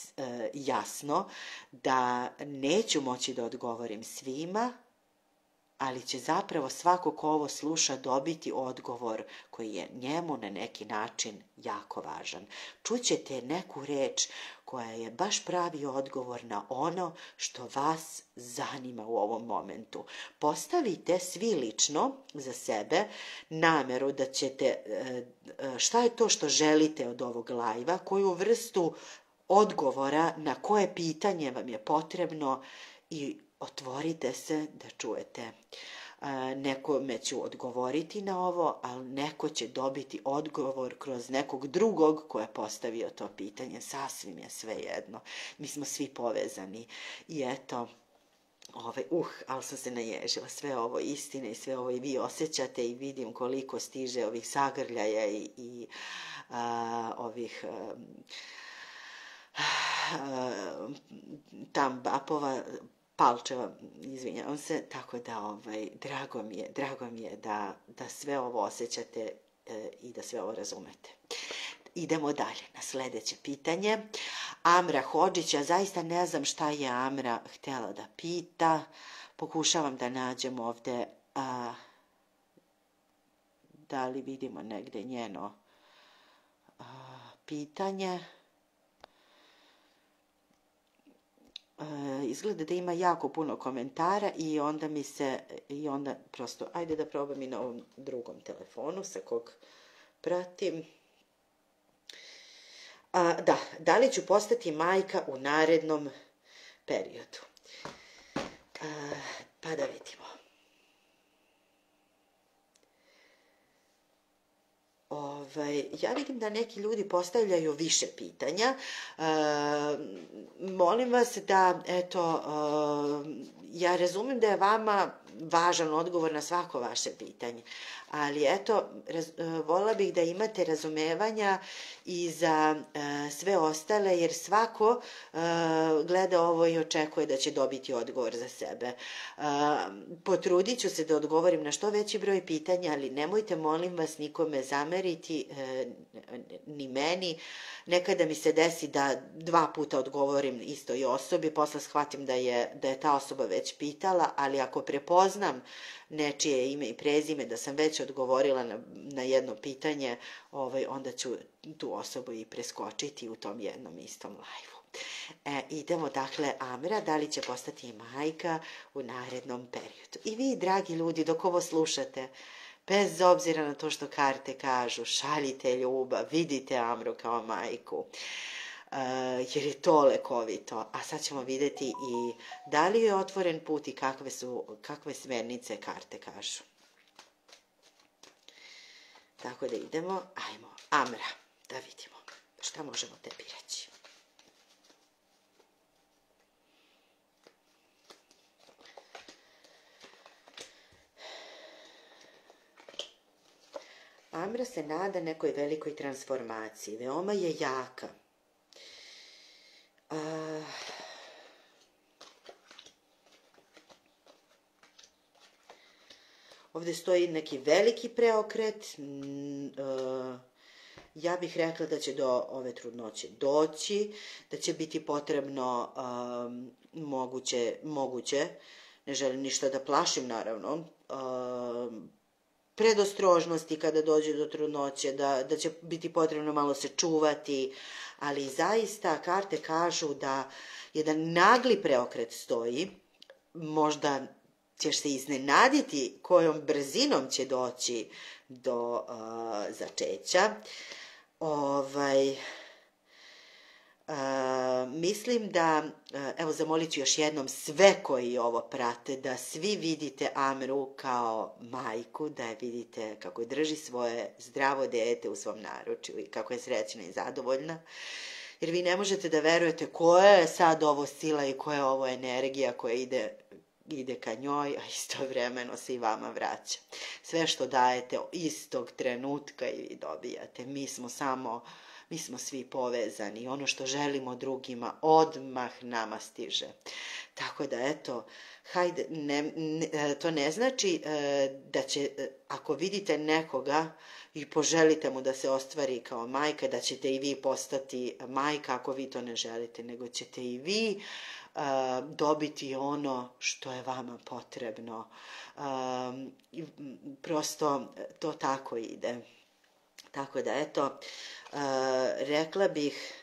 jasno da neću moći da odgovorim svima, ali će zapravo svako ko ovo sluša dobiti odgovor koji je njemu na neki način jako važan. Čućete neku reč koja je baš pravi odgovor na ono što vas zanima u ovom momentu. Postavite svi lično za sebe nameru da ćete, šta je to što želite od ovog lajva, koju vrstu odgovora na koje pitanje vam je potrebno i otvorite se da čujete. Nekome ću odgovoriti na ovo, ali neko će dobiti odgovor kroz nekog drugog ko je postavio to pitanje. Sasvim je svejedno. Mi smo svi povezani. I eto, ali sam se naježila. Sve ovo istine i sve ovo i vi osjećate i vidim koliko stiže ovih zagrljaja i ovih tambapova, palčeva, izvinjavam se, tako da drago mi je da sve ovo osjećate i da sve ovo razumete. Idemo dalje na sledeće pitanje. Amra Hodžić, ja zaista ne znam šta je Amra htjela da pita. Pokušavam da nađem ovde da li vidimo negde njeno pitanje. Izgleda da ima jako puno komentara i onda prosto, ajde da probam i na ovom drugom telefonu sa kog pratim. Da li ću postati majka u narednom periodu? Pa da vidimo. Ja vidim da neki ljudi postavljaju više pitanja. Molim vas da, ja razumem da je vama važan odgovor na svako vaše pitanje, ali voljela bih da imate razumevanja i za sve ostale, jer svako gleda ovo i očekuje da će dobiti odgovor za sebe. Potrudit ću se da odgovorim na što veći broj pitanja, ali nemojte, molim vas, nikome zameriti, ni meni. Nekada mi se desi da 2 puta odgovorim istoj osobi, posle shvatim da je ta osoba već pitala, ali ako prepoznam nečije ime i prezime, da sam već odgovorila na jedno pitanje, onda ću tu osobu i preskočiti u tom jednom istom lajvu. Idemo, dakle, Amra, da li će postati majka u narednom periodu? I vi, dragi ljudi, dok ovo slušate, bez obzira na to što karte kažu, šaljite ljubav, vidite Amru kao majku, jer je to lekovito. A sad ćemo vidjeti i da li je otvoren put i kakve smernice karte kažu. Tako da idemo, ajmo, Amra, da vidimo šta možemo tebi reći. Amra se nada nekoj velikoj transformaciji, veoma je jaka. Ovde stoji neki veliki preokret. Ja bih rekla da će do ove trudnoće doći, da će biti potrebno moguće, ne želim ništa da plašim naravno, predostrožnosti kada dođe do trudnoće, da će biti potrebno malo se čuvati, ali zaista karte kažu da jedan nagli preokret stoji, možda ćeš se iznenaditi kojom brzinom će doći do začeća. Mislim da, evo, zamolit ću još jednom sve koji ovo prate, da svi vidite Amru kao majku, da je vidite kako drži svoje zdravo dete u svom naručju i kako je srećna i zadovoljna, jer vi ne možete da verujete koja je sad ovo sila i koja je ovo energija koja ide ka njoj, a istovremeno se i vama vraća. Sve što dajete istog trenutka i vi dobijate. Mi smo svi povezani. Ono što želimo drugima odmah nama stiže. Tako da, eto, hajde, to ne znači da će, ako vidite nekoga i poželite mu da se ostvari kao majka, da ćete i vi postati majka ako vi to ne želite, nego ćete i vi dobiti ono što je vama potrebno. Prosto to tako ide. Tako da, eto, rekla bih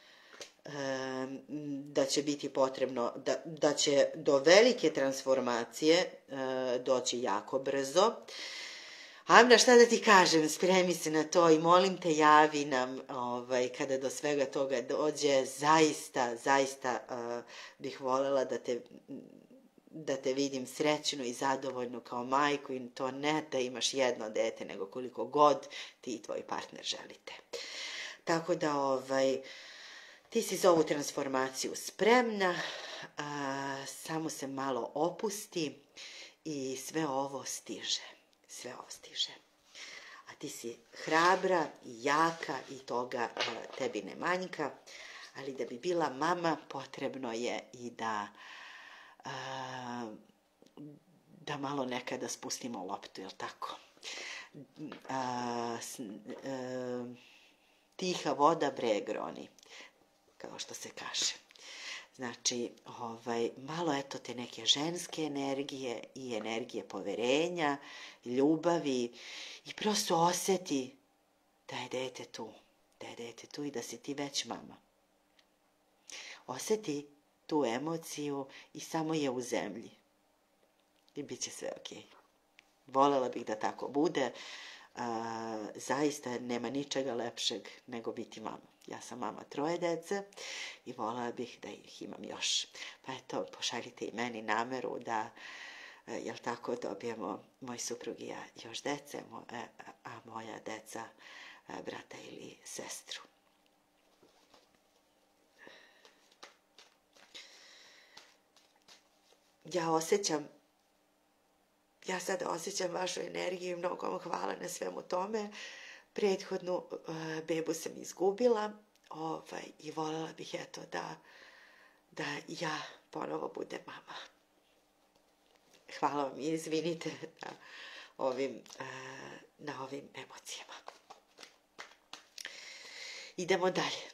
da će biti potrebno, da će do velike transformacije doći jako brzo. Amra, šta da ti kažem, spremi se na to i molim te, javi nam kada do svega toga dođe. Zaista bih voljela da te vidim srećnu i zadovoljnu kao majku, i to ne da imaš jedno dete, nego koliko god ti i tvoj partner želite. Tako da, ti si za ovu transformaciju spremna, samo se malo opusti i sve ovo stiže. A ti si hrabra i jaka i toga tebi ne manjka, ali da bi bila mama potrebno je i da malo nekada spustimo loptu, jel tako? Tiha voda breg roni, kao što se kaže. Znači, malo eto te neke ženske energije i energije poverenja, ljubavi, i prosto osjeti da je dete tu i da si ti već mama. Osjeti tu emociju i samo je u zemlji. I bit će sve okej. Voljela bih da tako bude. Zaista nema ničega lepšeg nego biti mama. Ja sam mama 3 dece i voljela bih da ih imam još. Pa eto, pošaljite i meni nameru da, jel tako, dobijemo moj suprug i ja još dece, a moja deca brata ili sestru. Ja sada osjećam vašu energiju i mnogo vam hvala na svemu tome. Prethodnu bebu sam izgubila i voljela bih eto da ja ponovo budem mama. Hvala vam i izvinite na ovim emocijama. Idemo dalje.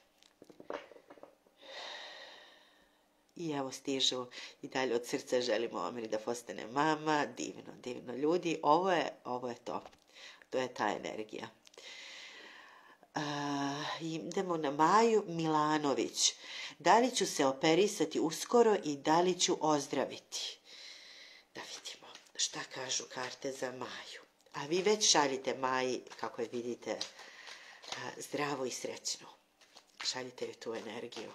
I evo stižu i dalje od srca želimo Amri da postane mama. Divno ljudi. Ovo je to. To je ta energija. Idemo na Maju Milanović. Da li ću se operisati uskoro i da li ću ozdraviti? Da vidimo šta kažu karte za Maju. A vi već šaljite Maji, kako je vidite, zdravo i srećno. Šaljite joj tu energiju.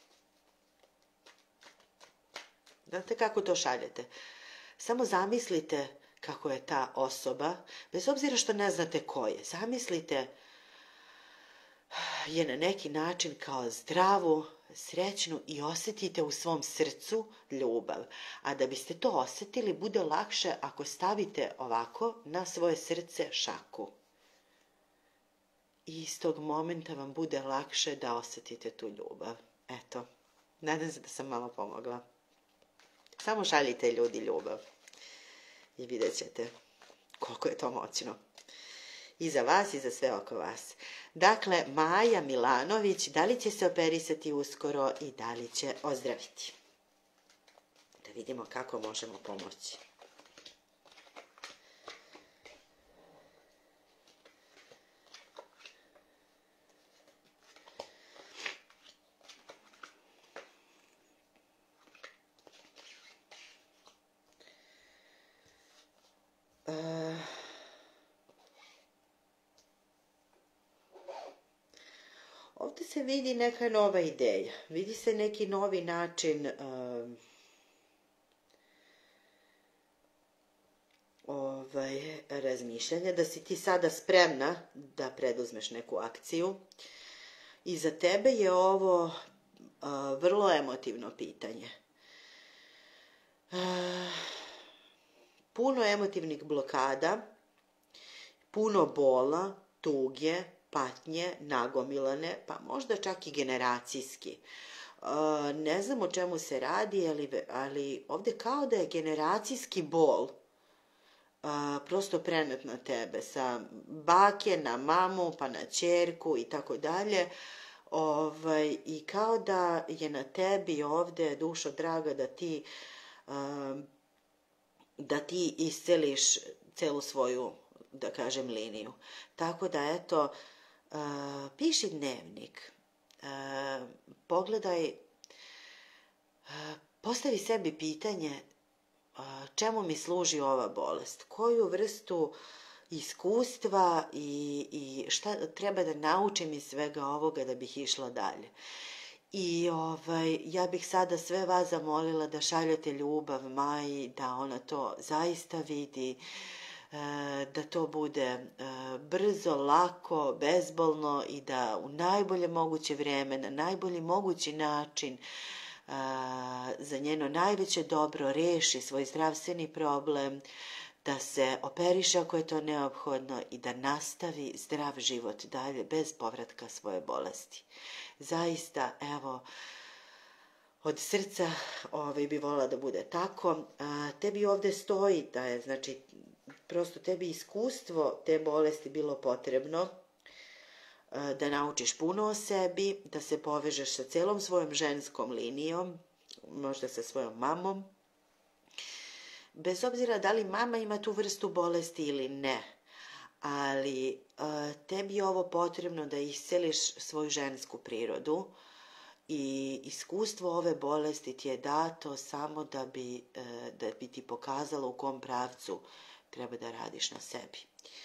Znate kako to šaljete? Samo zamislite kako je ta osoba, bez obzira što ne znate ko je, zamislite je na neki način kao zdravu, srećnu i osjetite u svom srcu ljubav. A da biste to osjetili, bude lakše ako stavite ovako na svoje srce šaku. I iz tog momenta vam bude lakše da osjetite tu ljubav. Eto, nadam se da sam malo pomogla. Samo šaljite ljudi ljubav i vidjet ćete koliko je to moćno. I za vas i za sve oko vas. Dakle, Maja Milanović, da li će se operisati uskoro i da li će ozdraviti? Da vidimo kako možemo pomoći. Ovdje se vidi neka nova ideja, vidi se neki novi način razmišljanja, da si ti sada spremna da preduzmeš neku akciju. I za tebe je ovo vrlo emotivno pitanje. Puno emotivnih blokada, puno bola, tuge, patnje, nagomilane, pa možda čak i generacijski. Ne znam o čemu se radi, ali ovdje kao da je generacijski bol prosto prenet na tebe, sa bake na mamu, pa na ćerku i tako dalje. I kao da je na tebi ovde, dušo draga, da ti isceliš celu svoju, da kažem, liniju. Tako da, eto, piši dnevnik, pogledaj, postavi sebi pitanje čemu mi služi ova bolest, koju vrstu iskustva i šta treba da naučim iz svega ovoga da bih išla dalje. I ja bih sada sve vas zamolila da šaljete ljubav Maji, da ona to zaista vidi, da to bude brzo, lako, bezbolno i da u najbolje moguće vrijeme, na najbolji mogući način za njeno najveće dobro reši svoj zdravstveni problem, da se operiše ako je to neophodno i da nastavi zdrav život dalje bez povratka svoje bolesti. Zaista, evo, od srca bi volila da bude tako. Tebi ovde stoji da je, znači, prosto tebi iskustvo te bolesti bilo potrebno, da naučiš puno o sebi, da se povežeš sa celom svojom ženskom linijom, možda sa svojom mamom. Bez obzira da li mama ima tu vrstu bolesti ili ne, ali tebi je ovo potrebno da isceliš svoju žensku prirodu i iskustvo ove bolesti ti je dato samo da bi ti pokazalo u kom pravcu treba da radiš na sebi.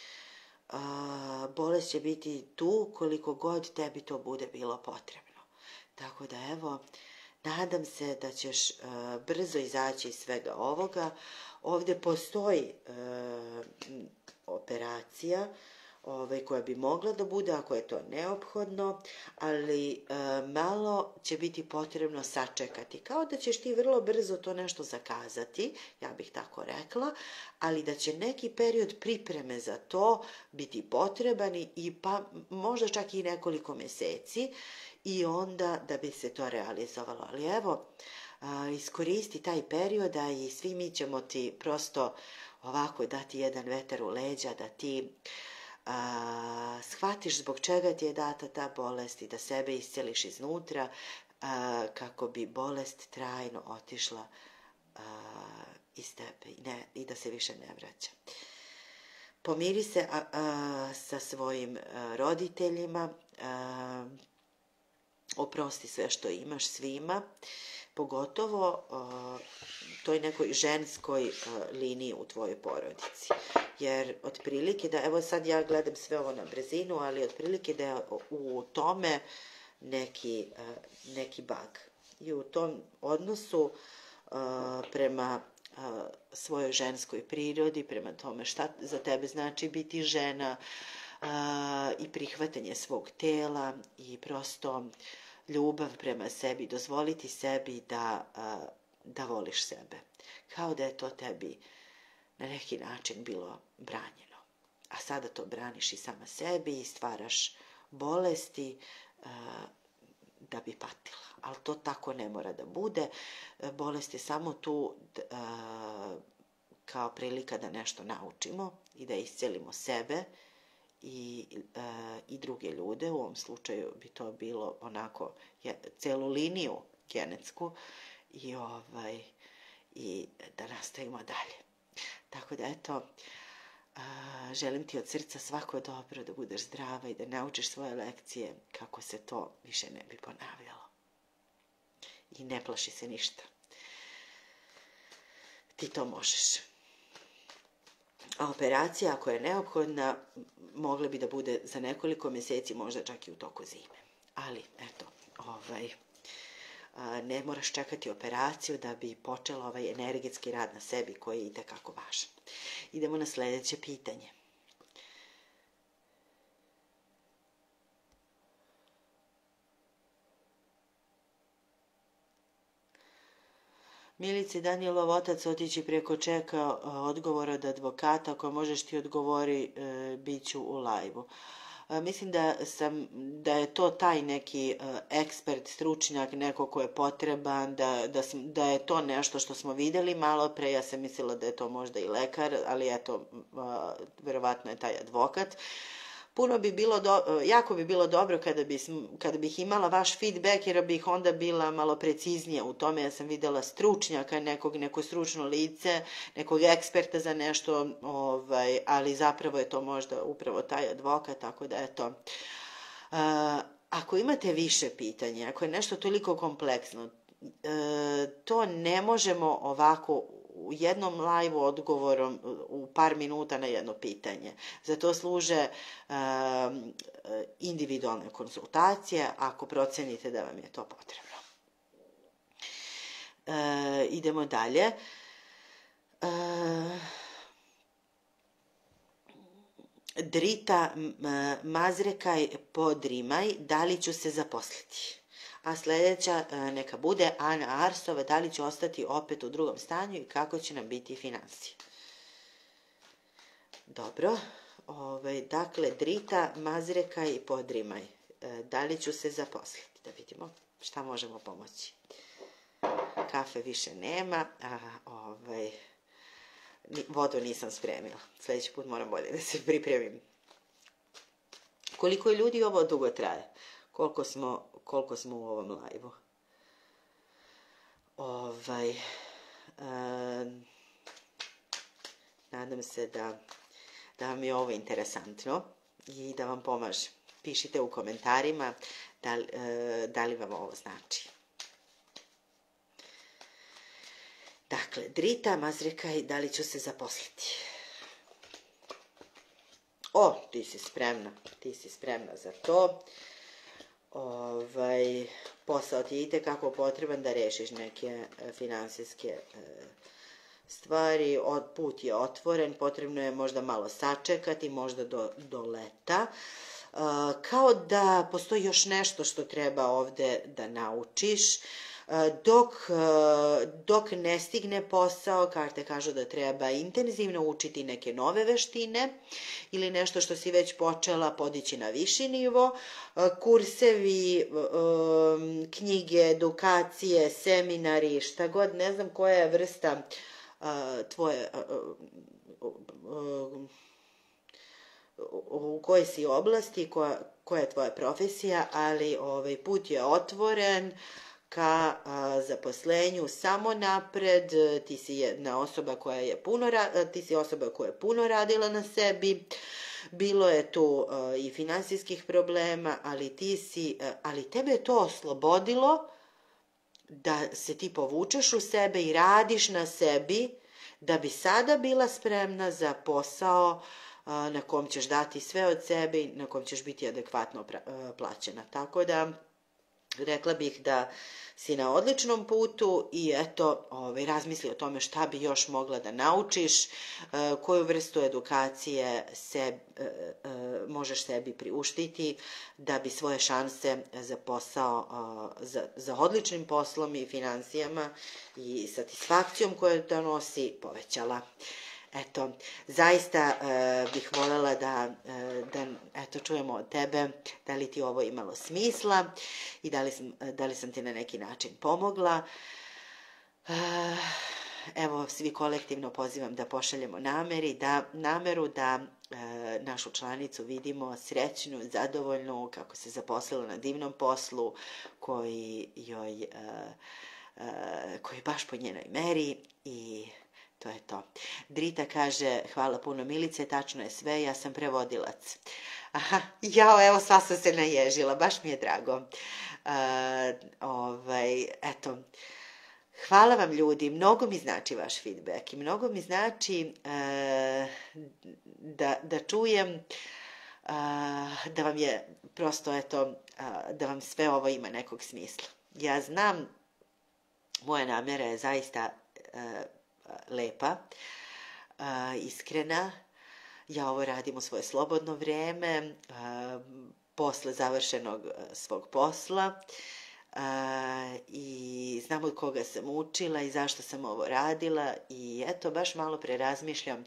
Bolest će biti tu koliko god tebi to bude bilo potrebno. Tako da, evo, nadam se da ćeš brzo izaći iz svega ovoga. Ovde postoji operacija koja bi mogla da bude ako je to neophodno, ali malo će biti potrebno sačekati. Kao da ćeš ti vrlo brzo to nešto zakazati, ja bih tako rekla, ali da će neki period pripreme za to biti potreban i pa možda čak i nekoliko meseci i onda da bi se to realizovalo. Ali evo, iskoristi taj period, a i svi mi ćemo ti prosto ovako dati jedan vetar u leđa, da ti shvatiš zbog čega ti je data ta bolest i da sebe isceliš iznutra kako bi bolest trajno otišla iz tebe i da se više ne vraća. Pomiri se sa svojim roditeljima, oprosti sve što imaš svima, pogotovo toj nekoj ženskoj liniji u tvojoj porodici. Jer otprilike da, evo sad ja gledam sve ovo na brzinu, ali otprilike da je u tome neki bug. I u tom odnosu prema svojoj ženskoj prirodi, prema tome šta za tebe znači biti žena i prihvatanje svog tela i prosto ljubav prema sebi, dozvoliti sebi da voliš sebe. Kao da je to tebi na neki način bilo branjeno. A sada to braniš i sama sebi i stvaraš bolesti da bi patila. Ali to tako ne mora da bude. Bolest je samo tu kao prilika da nešto naučimo i da iscelimo sebe i druge ljude. U ovom slučaju bi to bilo onako celu liniju genetsku i da nastavimo dalje. Tako da, eto, želim ti od srca svako dobro, da budeš zdrava i da naučiš svoje lekcije kako se to više ne bi ponavljalo. I ne plaši se ništa. Ti to možeš. A operacija, ako je neophodna, mogla bi da bude za nekoliko meseci, možda čak i u toku zime. Ali, eto, ne moraš čekati operaciju da bi počela ovaj energetski rad na sebi koji je itekako važan. Idemo na sledeće pitanje. Milice, Danielov otac otići preko čeka odgovor od advokata, ako možeš ti odgovori, bit ću u lajvu. Mislim da je to taj neki ekspert, stručnjak, neko ko je potreban, da je to nešto što smo videli malo pre, ja sam mislila da je to možda i lekar, ali eto, verovatno je taj advokat. jako bi bilo dobro kada bih imala vaš feedback, jer bih onda bila malo preciznija u tome. Ja sam videla stručnjaka, neko stručno lice, nekog eksperta za nešto, ali zapravo je to možda upravo taj advokat, tako da eto. Ako imate više pitanja, ako je nešto toliko kompleksno, to ne možemo ovako u jednom live odgovorom u par minuta na jedno pitanje. Za to služe individualne konsultacije ako procenite da vam je to potrebno. Idemo dalje. Drita Mazrekaj Podrimaj, da li ću se zaposliti? A sljedeća neka bude Ana Arsova, da li će ostati opet u drugom stanju i kako će nam biti finansije. Dobro, dakle, Drita Mazrekaj Podrimaj, da li ću se zaposliti? Da vidimo šta možemo pomoći. Kafe više nema, vodu nisam spremila. Sljedeći put moram bolje da se pripremim. Koliko je ljudi ovo dugo traje? Koliko smo u ovom live-u? Nadam se da vam je ovo interesantno i da vam pomaže. Pišite u komentarima da li vam ovo znači. Dakle, Drita Mazrekaj, da li ću se zaposliti? Ti si spremna za to. Posao ti je itekako potreban da rešiš neke finansijske stvari. Put je otvoren, potrebno je možda malo sačekati, možda do leta. Kao da postoji još nešto što treba ovde da naučiš. Dok ne stigne posao, karte kažu da treba intenzivno učiti neke nove veštine ili nešto što si već počela podići na viši nivo, kursevi, knjige, edukacije, seminari, šta god, ne znam koja je vrsta tvoje, u kojoj si oblasti, koja je tvoja profesija, ali put je otvoren ka zaposlenju samo napred. Ti si jedna osoba koja je puno radila na sebi. Bilo je tu i finansijskih problema, ali tebe je to oslobodilo da se ti povučeš u sebe i radiš na sebi da bi sada bila spremna za posao na kom ćeš dati sve od sebe i na kom ćeš biti adekvatno plaćena. Tako da rekla bih da si na odličnom putu i eto, razmisli o tome šta bi još mogla da naučiš, koju vrstu edukacije možeš sebi priuštiti da bi svoje šanse za posao, za odličnim poslom i finansijama i satisfakcijom koju donosi povećala. Eto, zaista bih voljela da čujemo od tebe da li ti ovo imalo smisla i da li sam ti na neki način pomogla. Evo, svi kolektivno pozivam da pošaljemo nameru da našu članicu vidimo srećnu, zadovoljnu, kako se zaposlila na divnom poslu koji je baš po njenoj meri i to je to. Drita kaže, hvala puno Milice, tačno je sve, ja sam prevodilac. Evo, sva sam se naježila, baš mi je drago. Eto, hvala vam ljudi, mnogo mi znači vaš feedback i mnogo mi znači da čujem da vam je prosto, eto, da vam sve ovo ima nekog smisla. Ja znam, moja namjera je zaista lepa, iskrena. Ja ovo radim u svoje slobodno vreme, posle završenog svog posla i znam od koga sam učila i zašto sam ovo radila i eto, baš malo prerazmišljam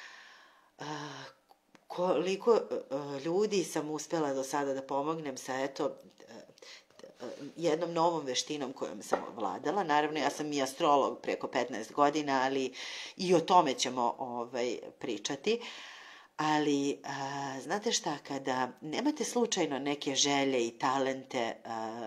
koliko ljudi sam uspela do sada da pomognem sa, eto, jednom novom veštinom kojom sam ovladala. Naravno, ja sam i astrolog preko 15 godina, ali i o tome ćemo pričati. Ali, znate šta, kada nemate slučajno neke želje i talente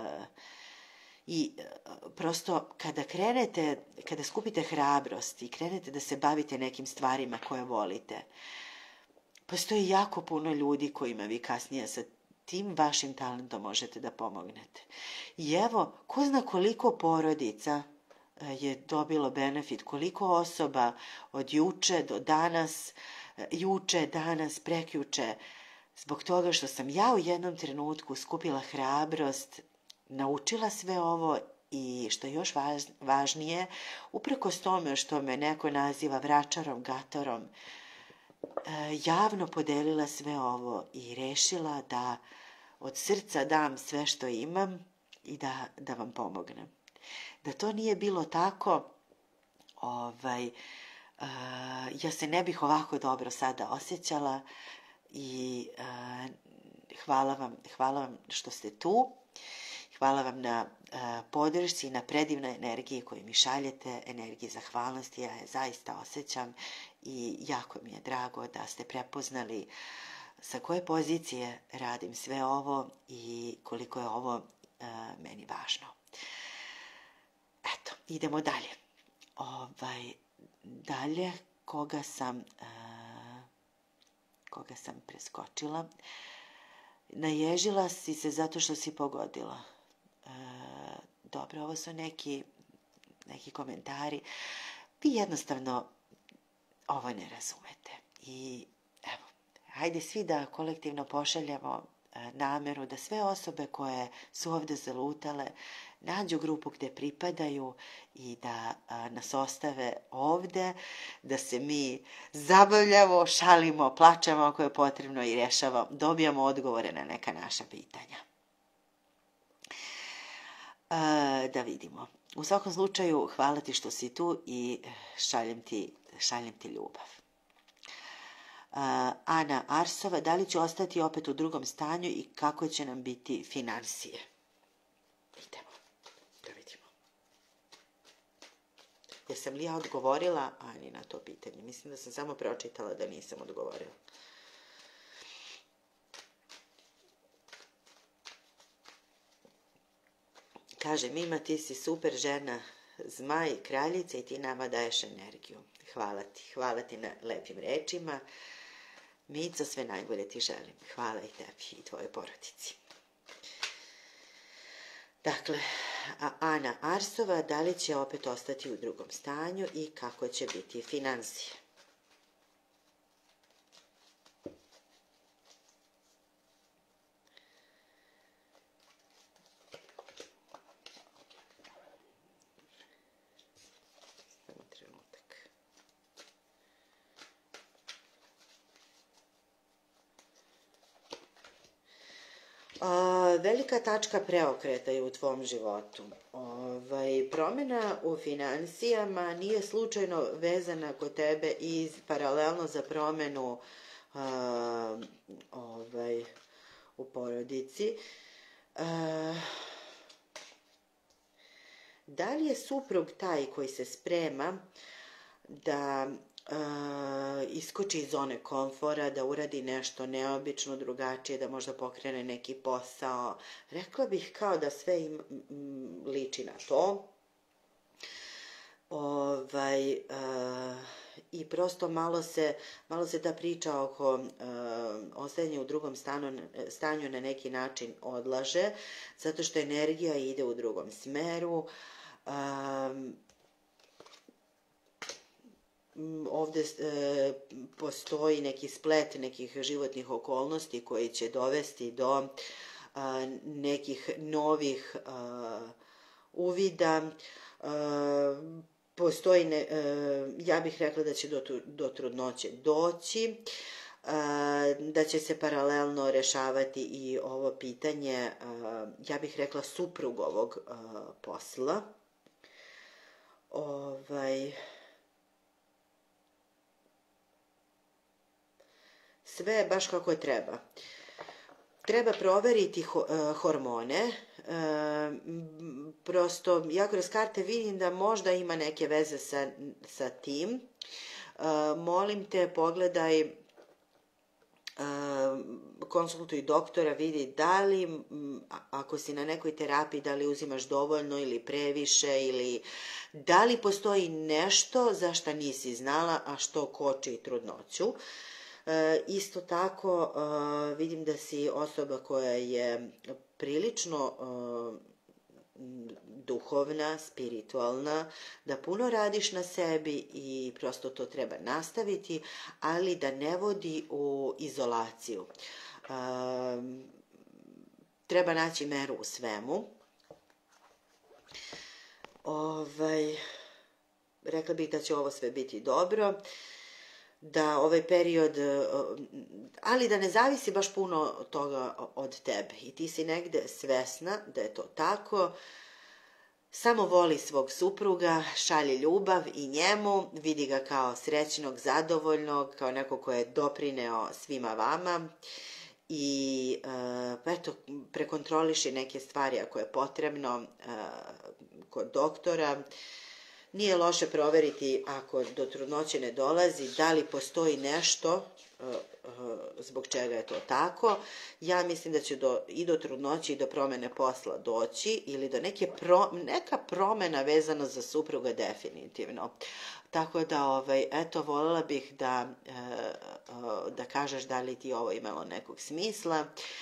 i prosto kada skupite hrabrost i krenete da se bavite nekim stvarima koje volite, postoji jako puno ljudi kojima vi kasnije sa tim vašim talentom možete da pomognete. I evo, ko zna koliko porodica je dobilo benefit, koliko osoba od juče do danas, prekjuče, zbog toga što sam ja u jednom trenutku skupila hrabrost, naučila sve ovo i što je još važnije, uprkos tome što me neko naziva vračarom, gatorom, javno podelila sve ovo i rešila da od srca dam sve što imam i da vam pomognem. Da to nije bilo tako, ja se ne bih ovako dobro sada osjećala i hvala vam što ste tu. Hvala vam na podršci i na predivnoj energiji koju mi šaljete, energiji zahvalnosti. Ja je zaista osjećam i jako mi je drago da ste prepoznali sa koje pozicije radim sve ovo i koliko je ovo meni važno. Eto, idemo dalje. Dalje, koga sam preskočila. Naježila si se zato što si pogodila. Dobro, ovo su neki komentari. Vi jednostavno ovo ne razumete. I evo, hajde svi da kolektivno pošaljemo nameru da sve osobe koje su ovde zalutale nađu grupu gde pripadaju i da nas ostave ovde, da se mi zabavljamo, šalimo, plačemo ako je potrebno i dobijamo odgovore na neka naša pitanja. Da vidimo. U svakom slučaju, hvala ti što si tu i šaljem ti ljubav. Ana Arsova, da li će ostati opet u drugom stanju i kako će nam biti finansije? Idemo, da vidimo. Jesam li ja odgovorila Ani na to pitanje? Mislim da sam samo pročitala da nisam odgovorila. Kaže, Mima, ti si super žena, zmaj, kraljica i ti nama daješ energiju. Hvala ti na lepim rečima. Mico, sve najbolje ti želim. Hvala i tebi i tvojoj porodici. Dakle, Ana Arsova, da li će opet ostati u drugom stanju i kako će biti finansije? Velika tačka preokreta je u tvom životu. Promjena u finansijama nije slučajno vezana kod tebe i paralelno za promjenu u porodici. Da li je suprug taj koji se sprema da iskoči iz zone komfora, da uradi nešto neobično, drugačije, da možda pokrene neki posao? Rekla bih kao da sve liči na to. I prosto malo se ta priča oko ostajanja u drugom stanju na neki način odlaže, zato što energija ide u drugom smeru. Ovde postoji neki splet nekih životnih okolnosti koji će dovesti do nekih novih uvida. Postoji, ja bih rekla da će do trudnoće doći, da će se paralelno rešavati i ovo pitanje, ja bih rekla, suprugovog posla. Sve je baš kako treba. Treba proveriti hormone. Prosto, ja kroz karte vidim da možda ima neke veze sa tim. Molim te, pogledaj konsultuj doktora, vidi da li, ako si na nekoj terapiji, da li uzimaš dovoljno ili previše, ili da li postoji nešto za šta nisi znala, a što koči trudnoću. Isto tako vidim da si osoba koja je prilično duhovna, spiritualna, da puno radiš na sebi i prosto to treba nastaviti, ali da ne vodi u izolaciju. Treba naći meru u svemu. Rekla bih da će ovo sve biti dobro, da ovaj period, ali da ne zavisi baš puno toga od tebe i ti si negde svesna da je to tako. Samo voli svog supruga, šalji ljubav i njemu, vidi ga kao srećnog, zadovoljnog, kao neko ko je doprineo svima vama i eto, prekontroliši neke stvari ako je potrebno kod doktora. Nije loše proveriti ako do trudnoće ne dolazi, da li postoji nešto zbog čega je to tako. Ja mislim da će i do trudnoće i do promene posla doći ili do neka promena vezana za supruga definitivno. Tako da, eto, voljela bih da kažeš da li ti ovo imalo nekog smisla.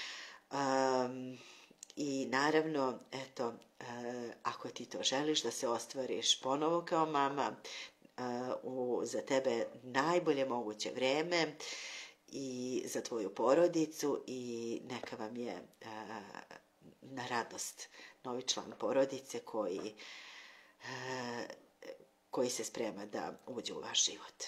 I naravno, eto, ako ti to želiš da se ostvariš ponovo kao mama, za tebe najbolje moguće vreme i za tvoju porodicu i neka vam je na radost novi član porodice koji se sprema da uđe u vaš život.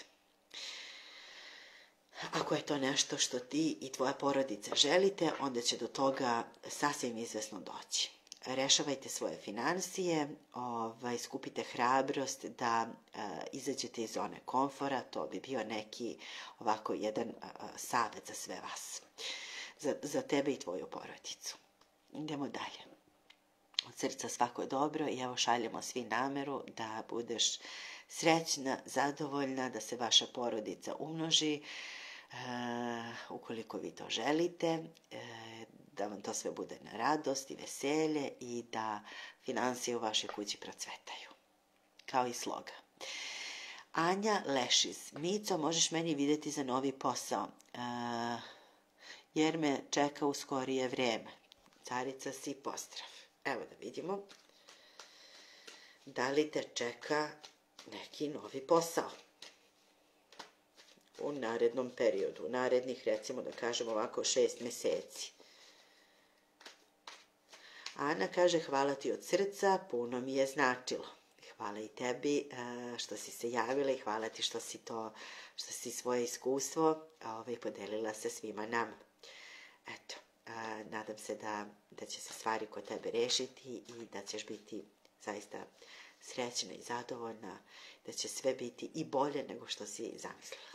Ako je to nešto što ti i tvoja porodica želite, onda će do toga sasvim izvesno doći. Rešavajte svoje finansije, skupite hrabrost da izađete iz zone komfora, to bi bio neki ovako jedan savjet za sve vas, za tebe i tvoju porodicu. Idemo dalje. Od srca svako dobro i evo šaljemo svi nameru da budeš srećna, zadovoljna, da se vaša porodica umnoži, ukoliko vi to želite, da vam to sve bude na radost i veselje i da finansije u vašoj kući procvetaju. Kao i sloga. Anja Lešiz. Mico, možeš meni vidjeti za novi posao, jer me čeka u skorije vreme. Carica si, pozdrav. Evo da vidimo da li te čeka neki novi posao u narednom periodu, u narednih, recimo da kažemo ovako, 6 meseci. Ana kaže, hvala ti od srca, puno mi je značilo. Hvala i tebi što si se javila i hvala ti što si svoje iskustvo podelila sa svima nama. Eto, nadam se da će se stvari kod tebe rešiti i da ćeš biti zaista srećna i zadovoljna, da će sve biti i bolje nego što si zamislila.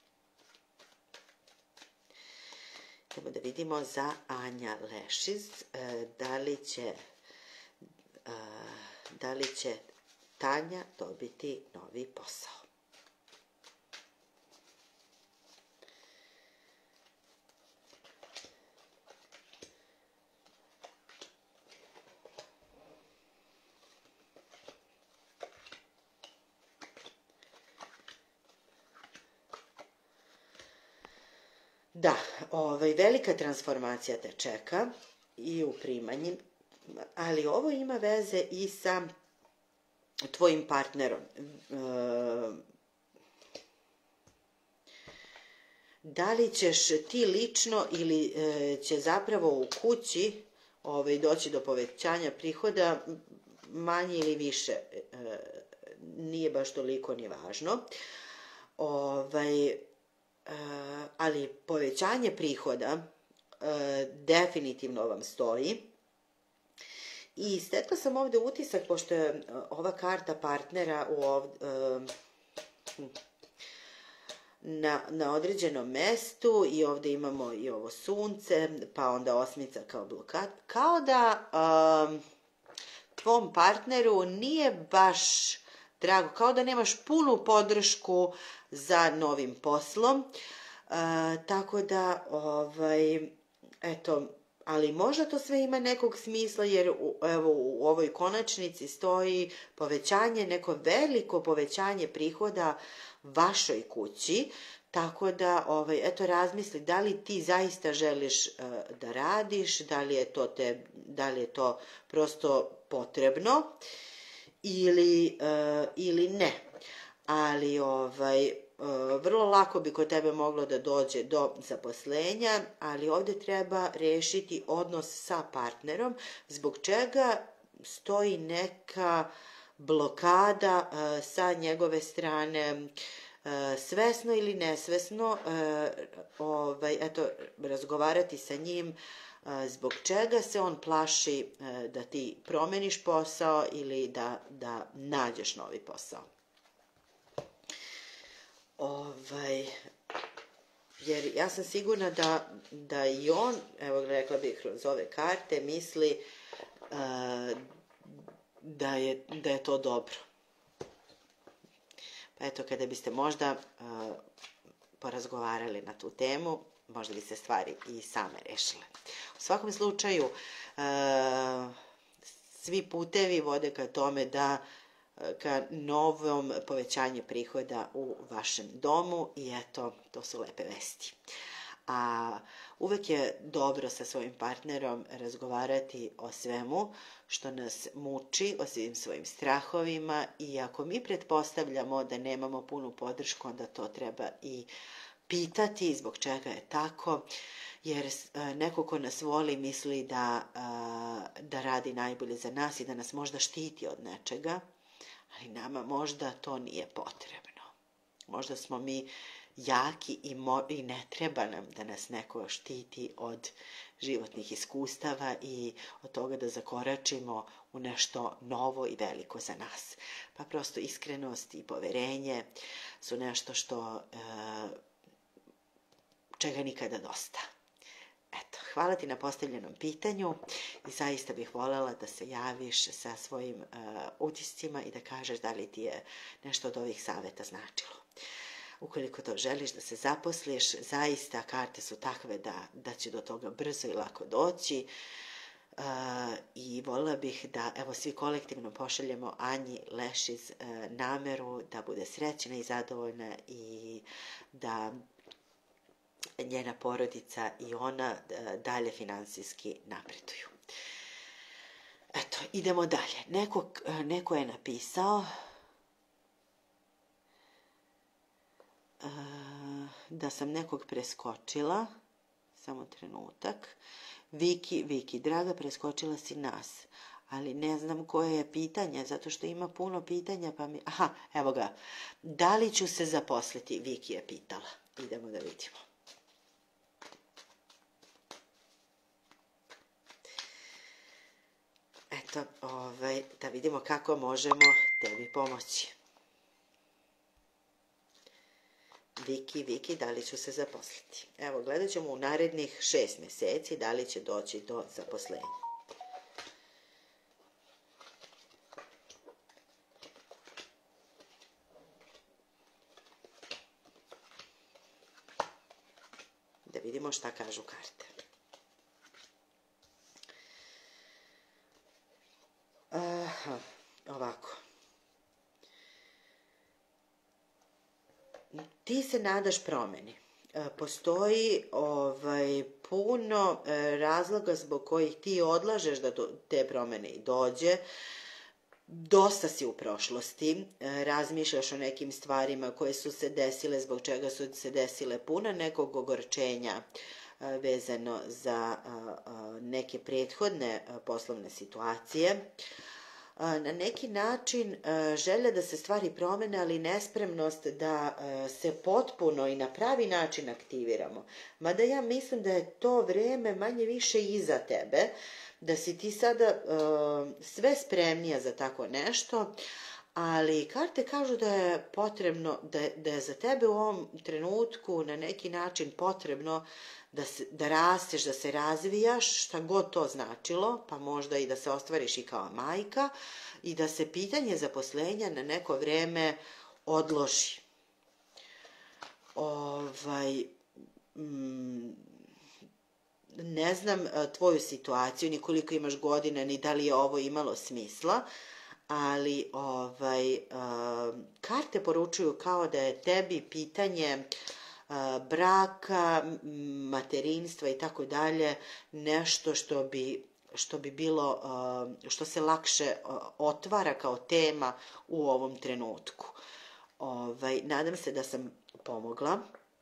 Idemo da vidimo za Anja Lešiz, da li će Tanja dobiti novi posao. Da, velika transformacija te čeka i u primanji, ali ovo ima veze i sa tvojim partnerom. Da li ćeš ti lično ili će zapravo u kući doći do povećanja prihoda manje ili više, nije baš toliko ni važno. Ali povećanje prihoda definitivno vam stoji. I stekla sam ovde utisak, pošto je ova karta partnera na određenom mestu i ovde imamo i ovo sunce, pa onda osmica kao blokad, kao da tvom partneru nije baš drago, kao da nemaš punu podršku za novim poslom. Tako da, eto, ali možda to sve ima nekog smisla, jer evo, u ovoj konačnici stoji povećanje, neko veliko povećanje prihoda vašoj kući, tako da, eto, razmisli da li ti zaista želiš da radiš, da li je to prosto potrebno ili ne. Ali, vrlo lako bi kod tebe moglo da dođe do zaposlenja, ali ovde treba rešiti odnos sa partnerom, zbog čega stoji neka blokada sa njegove strane, svesno ili nesvesno, eto, razgovarati sa njim zbog čega se on plaši da ti promeniš posao ili da nađeš novi posao. Jer ja sam sigurna da i on, evo rekla bih kroz ove karte, misli da je to dobro. Pa eto, kada biste možda porazgovarali na tu temu, možda bi se stvari i same rešile. U svakom slučaju, svi putevi vode ka tome ka novom povećanju prihoda u vašem domu i eto, to su lepe vesti. A uvek je dobro sa svojim partnerom razgovarati o svemu što nas muči, o svim svojim strahovima, i ako mi pretpostavljamo da nemamo punu podršku, onda to treba i pitati zbog čega je tako, jer neko ko nas voli misli da radi najbolje za nas i da nas možda štiti od nečega, ali nama možda to nije potrebno. Možda smo mi jaki i ne treba nam da nas neko štiti od životnih iskustava i od toga da zakoračimo u nešto novo i veliko za nas. Pa prosto iskrenost i poverenje su nešto čega nikada dosta. Eto, hvala ti na postavljenom pitanju i zaista bih voljela da se javiš sa svojim utiscima i da kažeš da li ti je nešto od ovih saveta značilo. Ukoliko to želiš da se zaposliš, zaista karte su takve da će do toga brzo i lako doći i voljela bih da, evo, svi kolektivno pošaljemo Anji Lešiz nameru da bude srećna i zadovoljna i da njena porodica i ona dalje finansijski napreduju. Eto, idemo dalje. Neko je napisao da sam nekog preskočila. Samo trenutak. Viki, draga, preskočila si nas. Ali ne znam koje je pitanje, zato što ima puno pitanja, pa mi... Aha, evo ga. Da li ću se zaposliti? Viki je pitala. Idemo da vidimo. Eto, da vidimo kako možemo tebi pomoći. Viki, da li ću se zaposliti? Evo, gledat ćemo u narednih 6 meseci da li će doći do zaposlenja. Da vidimo šta kažu karte. Ovako. Ti se nadaš promeni. Postoji puno razloga zbog kojih ti odlažeš da do te promene i dođe. Dosta si u prošlosti, razmišljaš o nekim stvarima koje su se desile, zbog čega su se desile, puno nekog ogorčenja vezano za neke prethodne poslovne situacije. Na neki način želja da se stvari promene, ali nespremnost da se potpuno i na pravi način aktiviramo. Mada ja mislim da je to vreme manje više iza tebe, da si ti sada sve spremnija za tako nešto, ali karte kažu da je potrebno, da je za tebe u ovom trenutku na neki način potrebno da rasteš, da se razvijaš, šta god to značilo, pa možda i da se ostvariš i kao majka i da se pitanje zaposlenja na neko vreme odloži. ne znam tvoju situaciju, ni koliko imaš godina, ni da li je ovo imalo smisla, ali karte poručuju kao da je tebi pitanje braka, materinstva i tako dalje nešto što bi bilo, što se lakše otvara kao tema u ovom trenutku. Nadam se da sam pomogla.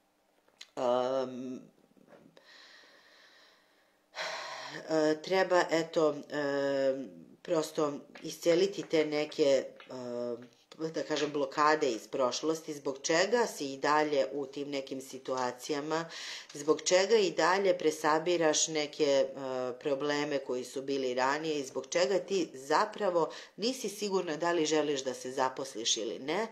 Treba, eto, prosto isceliti te neke, da kažem, blokade iz prošlosti, zbog čega si i dalje u tim nekim situacijama, zbog čega i dalje presabiraš neke probleme koji su bili ranije i zbog čega ti zapravo nisi sigurna da li želiš da se zaposliš ili ne.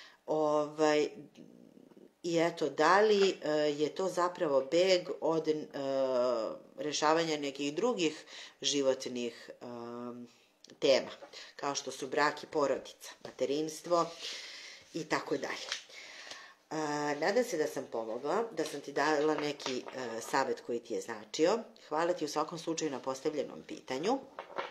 I eto, da li je to zapravo beg od rešavanja nekih drugih životnih tema, kao što su brak i porodica, materinstvo i tako dalje. Nadam se da sam pomogla, da sam ti dala neki savjet koji ti je značio. Hvala ti u svakom slučaju na postavljenom pitanju.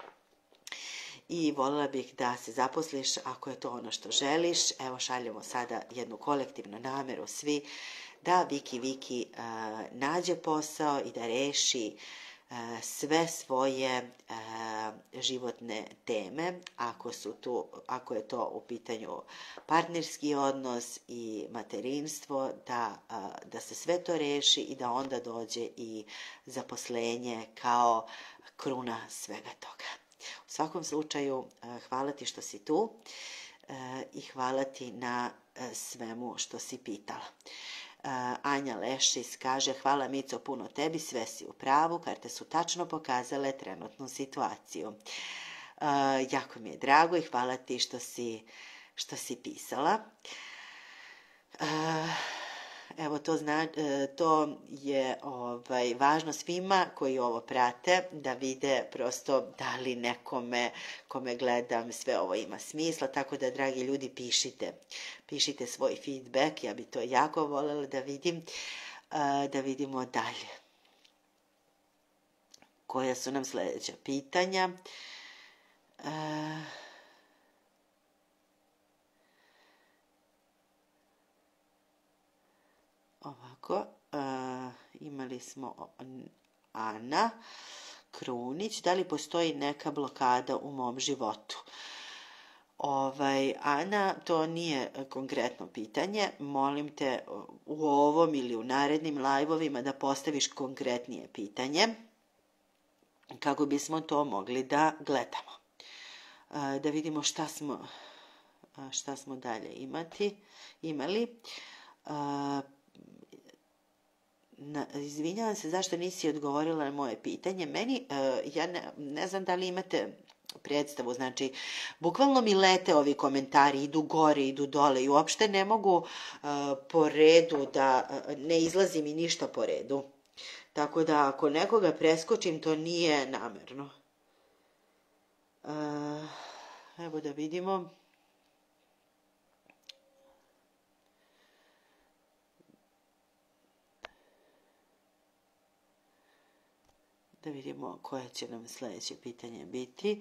I voljela bih da se zaposliš ako je to ono što želiš. Evo, šaljemo sada jednu kolektivnu nameru svi da Viki nađe posao i da reši sve svoje životne teme, ako je to u pitanju partnerski odnos i materinstvo, da se sve to reši i da onda dođe i zaposlenje kao kruna svega toga. U svakom slučaju, hvala ti što si tu i hvala ti na svemu što si pitala. Anja Lešis kaže: hvala Mico puno tebi, sve si u pravu, karte su tačno pokazale trenutnu situaciju. Jako mi je drago i hvala ti što si pisala. Evo, to je važno svima koji ovo prate, da vide prosto da li nekome kome gledam sve ovo ima smisla, tako da, dragi ljudi, pišite svoj feedback, ja bi to jako voljela da vidim, da vidimo dalje. Koja su nam sljedeća pitanja? Ovako, imali smo Ana Krunić, da li postoji neka blokada u mom životu? Ana, to nije konkretno pitanje, molim te u ovom ili u narednim live-ovima da postaviš konkretnije pitanje, kako bismo to mogli da gledamo. Da vidimo šta smo dalje imali. Izvinjavam se zašto nisi odgovorila na moje pitanje. Ja ne znam da li imate predstavu, znači bukvalno mi lete ovi komentari, idu gore, idu dole i uopšte ne mogu po redu ne izlazi mi ništa po redu. Tako da ako nekoga preskočim, to nije namerno. Evo da vidimo. Da vidimo koje će nam sljedeće pitanje biti.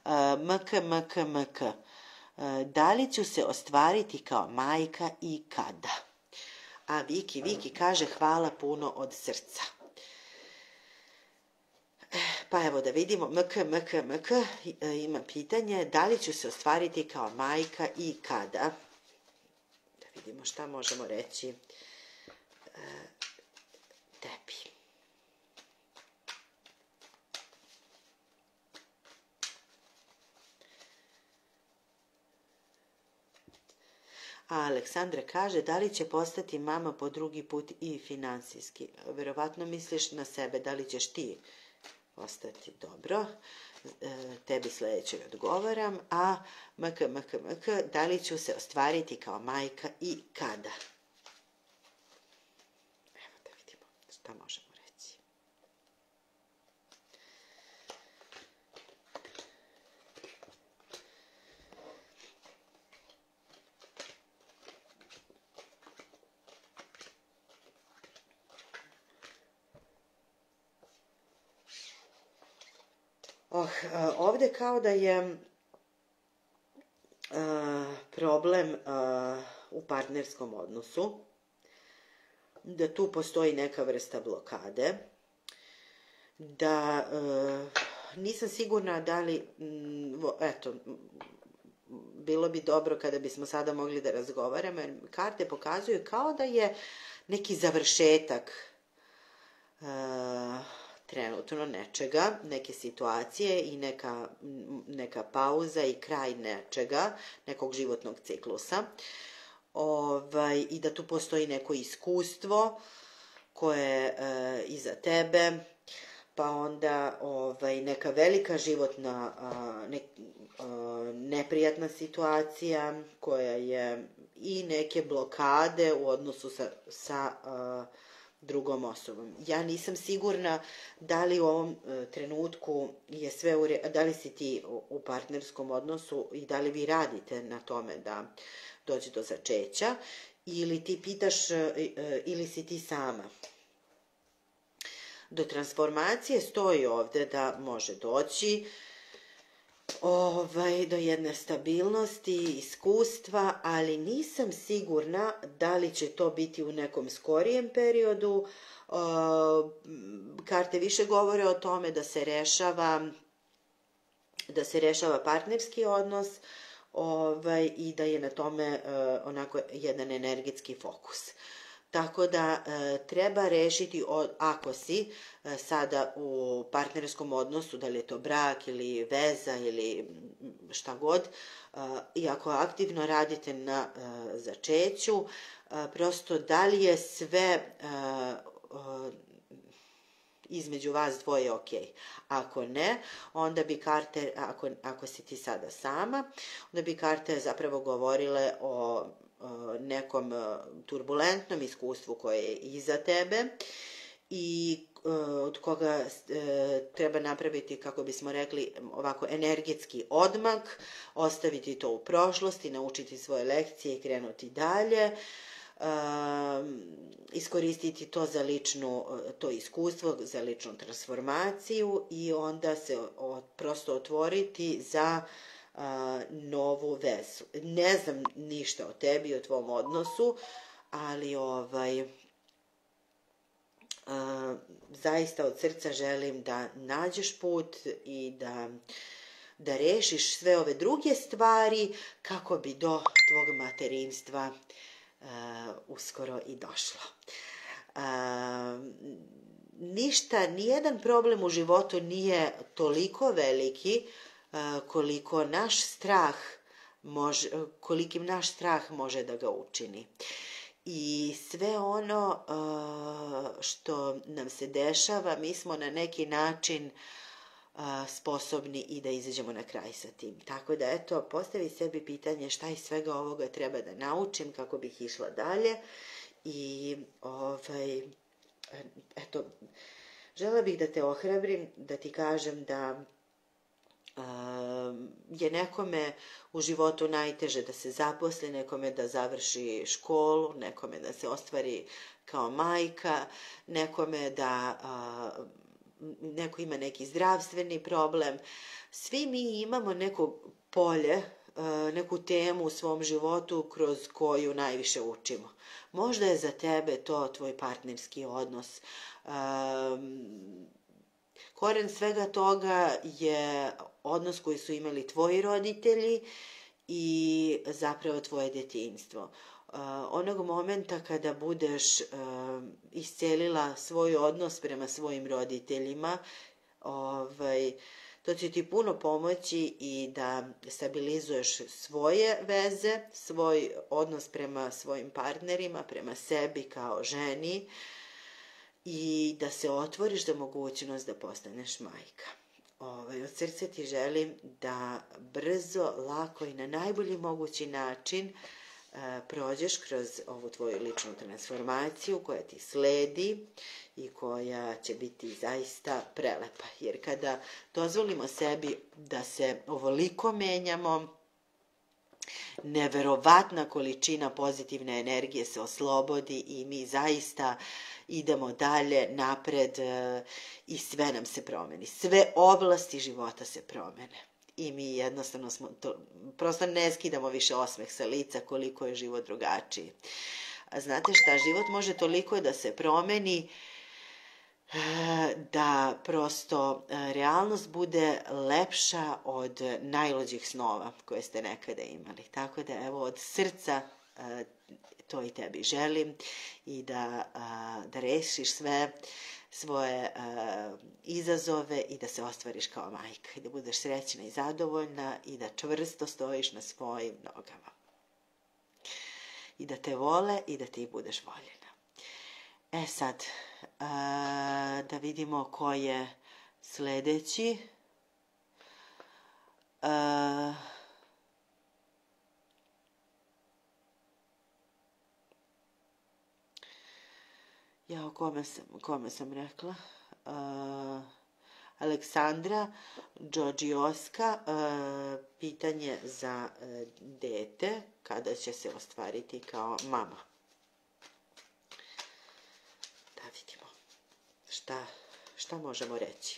MK. Da li ću se ostvariti kao majka i kada? A Viki kaže: hvala puno od srca. Pa evo da vidimo. MK ima pitanje: da li ću se ostvariti kao majka i kada? Da vidimo šta možemo reći tebi. A Aleksandra kaže: da li će postati mama po drugi put i finansijski? Verovatno misliš na sebe, da li ćeš ti postati. Dobro, tebi sljedeće odgovaram. A MK, da li ću se ostvariti kao majka i kada? Evo da vidimo šta možemo reći. Ovde kao da je problem u partnerskom odnosu, da tu postoji neka vrsta blokade, da nisam sigurna da li, eto, bilo bi dobro kada bismo sada mogli da razgovaramo, jer karte pokazuju kao da je neki završetak trenutno nečega, neke situacije i neka pauza i kraj nečega, nekog životnog ciklusa. I da tu postoji neko iskustvo koje je iza tebe, pa onda neka velika životna neprijatna situacija koja je i neke blokade u odnosu sa drugom osobom. Ja nisam sigurna da li u ovom trenutku je sve u redu, da li si ti u partnerskom odnosu i da li vi radite na tome da dođe do začeća, ili ti pitaš, ili si ti sama. Do transformacije stoji ovde da može doći do jedne stabilnosti, iskustva, ali nisam sigurna da li će to biti u nekom skorijem periodu. Karte više govore o tome da se rešava partnerski odnos i da je na tome onako jedan energetski fokus. Tako da treba rešiti, ako si sada u partnerskom odnosu, da li je to brak ili veza ili šta god, i ako aktivno radite na začeću, prosto da li je sve između vas dvoje ok. Ako ne, onda bi karte, ako si ti sada sama, onda bi karte zapravo govorile o nekom turbulentnom iskustvu koje je iza tebe i od koga treba napraviti, kako bismo rekli, ovako energetski odmak, ostaviti to u prošlosti, naučiti svoje lekcije i krenuti dalje, iskoristiti to za to iskustvo, za ličnu transformaciju i onda se prosto otvoriti za novu vezu. Ne znam ništa o tebi, o tvom odnosu, ali zaista od srca želim da nađeš put i da rešiš sve ove druge stvari kako bi do tvog materinstva uskoro i došlo. Nijedan problem u životu nije toliko veliki kolikim naš strah može da ga učini. I sve ono što nam se dešava, mi smo na neki način sposobni i da izađemo na kraj sa tim. Tako da, eto, postavi sebi pitanje šta iz svega ovoga treba da naučim kako bih išla dalje i eto, želela bih da te ohrabrim, da ti kažem da je nekome u životu najteže da se zaposli, nekome da završi školu, nekome da se ostvari kao majka, nekome da neko ima neki zdravstveni problem. Svi mi imamo neko polje, neku temu u svom životu kroz koju najviše učimo. Možda je za tebe to tvoj partnerski odnos. Koren svega toga je odnos koji su imali tvoji roditelji i zapravo tvoje detinjstvo. Onog momenta kada budeš iscelila svoj odnos prema svojim roditeljima, to će ti puno pomoći i da stabilizuješ svoje veze, svoj odnos prema svojim partnerima, prema sebi kao ženi i da se otvoriš za mogućnost da postaneš majka. Od srca ti želim da brzo, lako i na najbolji mogući način prođeš kroz ovu tvoju ličnu transformaciju koja ti sledi i koja će biti zaista prelepa. Jer kada dozvolimo sebi da se ovoliko menjamo, neverovatna količina pozitivne energije se oslobodi i mi zaista idemo dalje, napred i sve nam se promeni. Sve oblasti života se promene. I mi jednostavno prosto ne skidamo više osmeh sa lica koliko je život drugačiji. A znate šta, život može toliko da se promeni da prosto realnost bude lepša od najluđih snova koje ste nekada imali. Tako da evo od srca to i tebi želim i da rešiš sve svoje izazove i da se ostvariš kao majka i da budeš srećna i zadovoljna i da čvrsto stojiš na svojim nogama. I da te vole i da ti budeš voljena. E sad, da vidimo ko je sledeći. Ja o kome sam rekla? Aleksandra Đorđioska, pitanje za dete, kada će se ostvariti kao mama. Da vidimo šta možemo reći.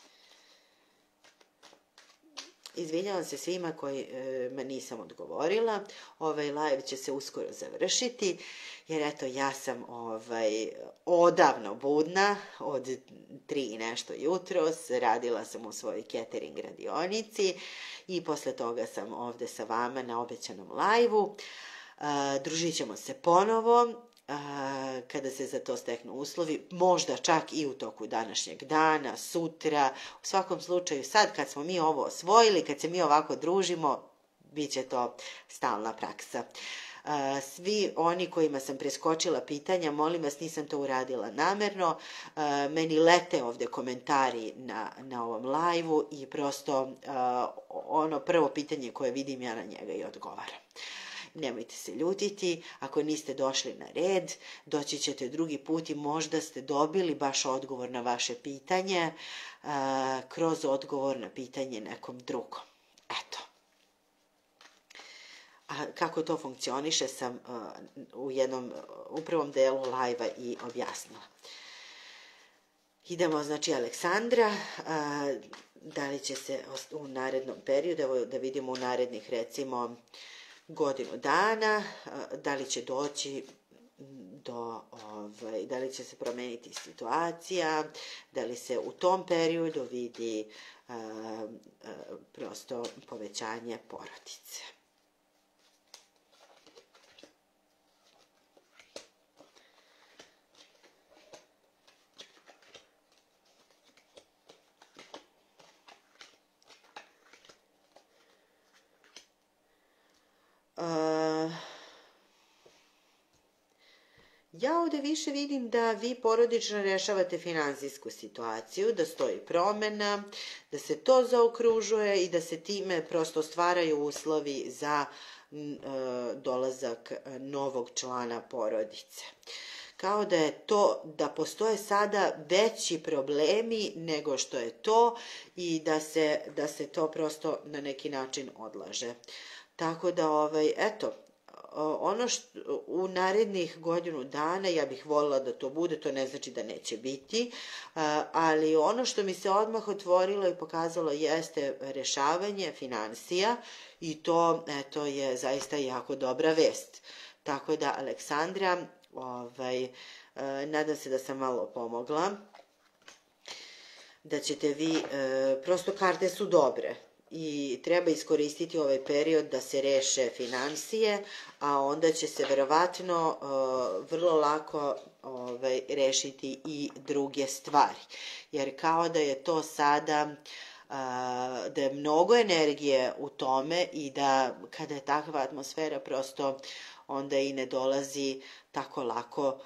Izvinjavam se svima kojima nisam odgovorila. Ovaj live će se uskoro završiti, jer eto ja sam odavno budna, od 3 i nešto jutros, radila sam u svojoj catering radionici i posle toga sam ovde sa vama na obećanom live-u. Družit ćemo se ponovo kada se za to steknu uslovi, možda čak i u toku današnjeg dana, sutra. U svakom slučaju, sad kad smo mi ovo osvojili, kad se mi ovako družimo, bit će to stalna praksa. Svi oni kojima sam preskočila pitanja, molim vas, nisam to uradila namerno, meni lete ovde komentari na ovom live-u i prosto ono prvo pitanje koje vidim, ja na njega i odgovaram. Nemojte se ljutiti, ako niste došli na red, doći ćete drugi put i možda ste dobili baš odgovor na vaše pitanje kroz odgovor na pitanje nekom drugom. Eto. A kako to funkcioniše sam u prvom delu live-a i objasnila. Idemo, znači, Aleksandra, da li će se u narednom periodu, evo da vidimo u narednih recimo godinu dana, da li će doći da li će se promeniti situacija, da li se u tom periodu vidi prosto povećanje porodice. Ja ovde više vidim da vi porodično rešavate finansijsku situaciju, da stoji promena, da se to zaokružuje i da se time prosto stvaraju uslovi za dolazak novog člana porodice. Kao da je to, da postoje sada veći problemi nego što je to i da se to prosto na neki način odlaže. Tako da, eto, ono što u narednih godinu dana ja bih voljela da to bude, to ne znači da neće biti, ali ono što mi se odmah otvorilo i pokazalo jeste rešavanje finansija i to, eto, je zaista jako dobra vest. Tako da, Aleksandra, nadam se da sam malo pomogla, da ćete vi, prosto karte su dobre i treba iskoristiti ovaj period da se reše finansije, a onda će se verovatno vrlo lako rešiti i druge stvari. Jer kao da je to sada, da je mnogo energije u tome i da kada je takva atmosfera prosto onda i ne dolazi tako lako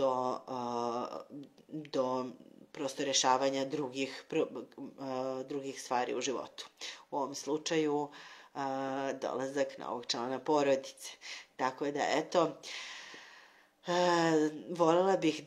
do prosto rešavanja drugih stvari u životu. U ovom slučaju dolazak novog člana porodice. Tako da, eto, voljela bih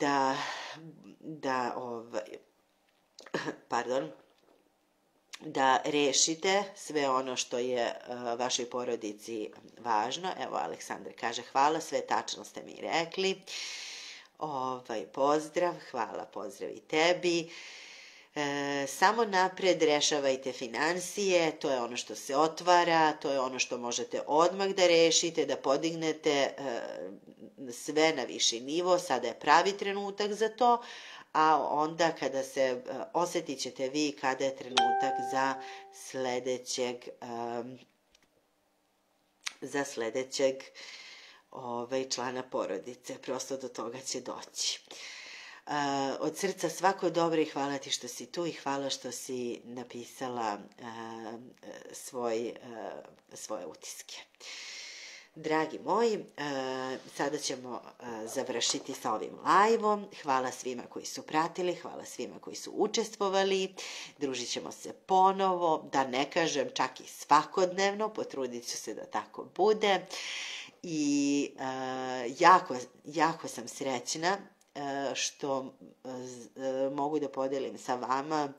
da rešite sve ono što je vašoj porodici važno. Evo, Aleksandra kaže hvala, sve tačno ste mi rekli. pozdrav, hvala, pozdrav i tebi. Samo napred rešavajte finansije, to je ono što se otvara, to je ono što možete odmah da rešite, da podignete sve na viši nivo, sada je pravi trenutak za to, a onda kada se osetit ćete vi kada je trenutak za sledećeg člana porodice, prosto do toga će doći. Od srca svako dobro i hvala ti što si tu i hvala što si napisala svoje utiske. Dragi moji, sada ćemo završiti sa ovim live-om. Hvala svima koji su pratili, hvala svima koji su učestvovali. Družit ćemo se ponovo, da ne kažem čak i svakodnevno, potrudit ću se da tako bude. I jako sam srećna što mogu da podelim sa vama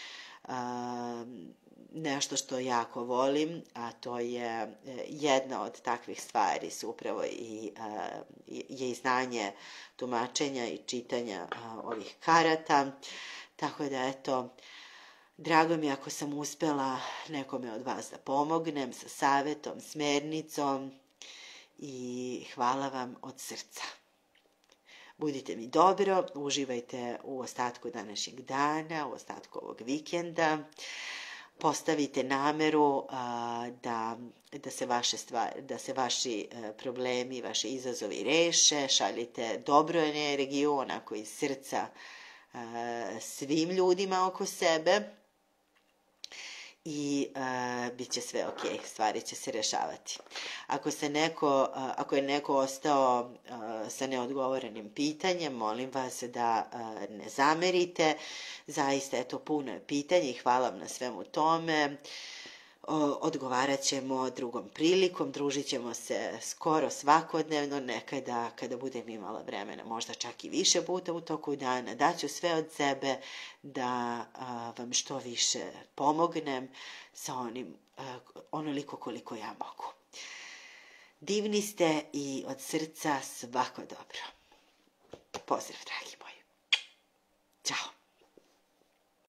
nešto što jako volim, a to je jedna od takvih stvari su upravo i znanje tumačenja i čitanja ovih karata. Tako da eto, drago mi ako sam uspela nekome od vas da pomognem sa savetom, smernicom i hvala vam od srca. Budite mi dobro, uživajte u ostatku današnjeg dana, u ostatku ovog vikenda. Postavite nameru da se vaši problemi, vaši izazovi reše, šaljite dobru energiju, onako iz srca svim ljudima oko sebe i bit će sve ok, stvari će se rešavati. Ako je neko ostao sa neodgovorenim pitanjem, molim vas da ne zamerite. Zaista, eto, puno je pitanja i hvala vam na svemu tome. Odgovarat ćemo drugom prilikom, družit ćemo se skoro svakodnevno, nekada kada budem imala vremena, možda čak i više puta u toku dana. Daću sve od sebe da vam što više pomognem sa onoliko koliko ja mogu. Divni ste i od srca svako dobro. Pozdrav, dragi moji. Ćao.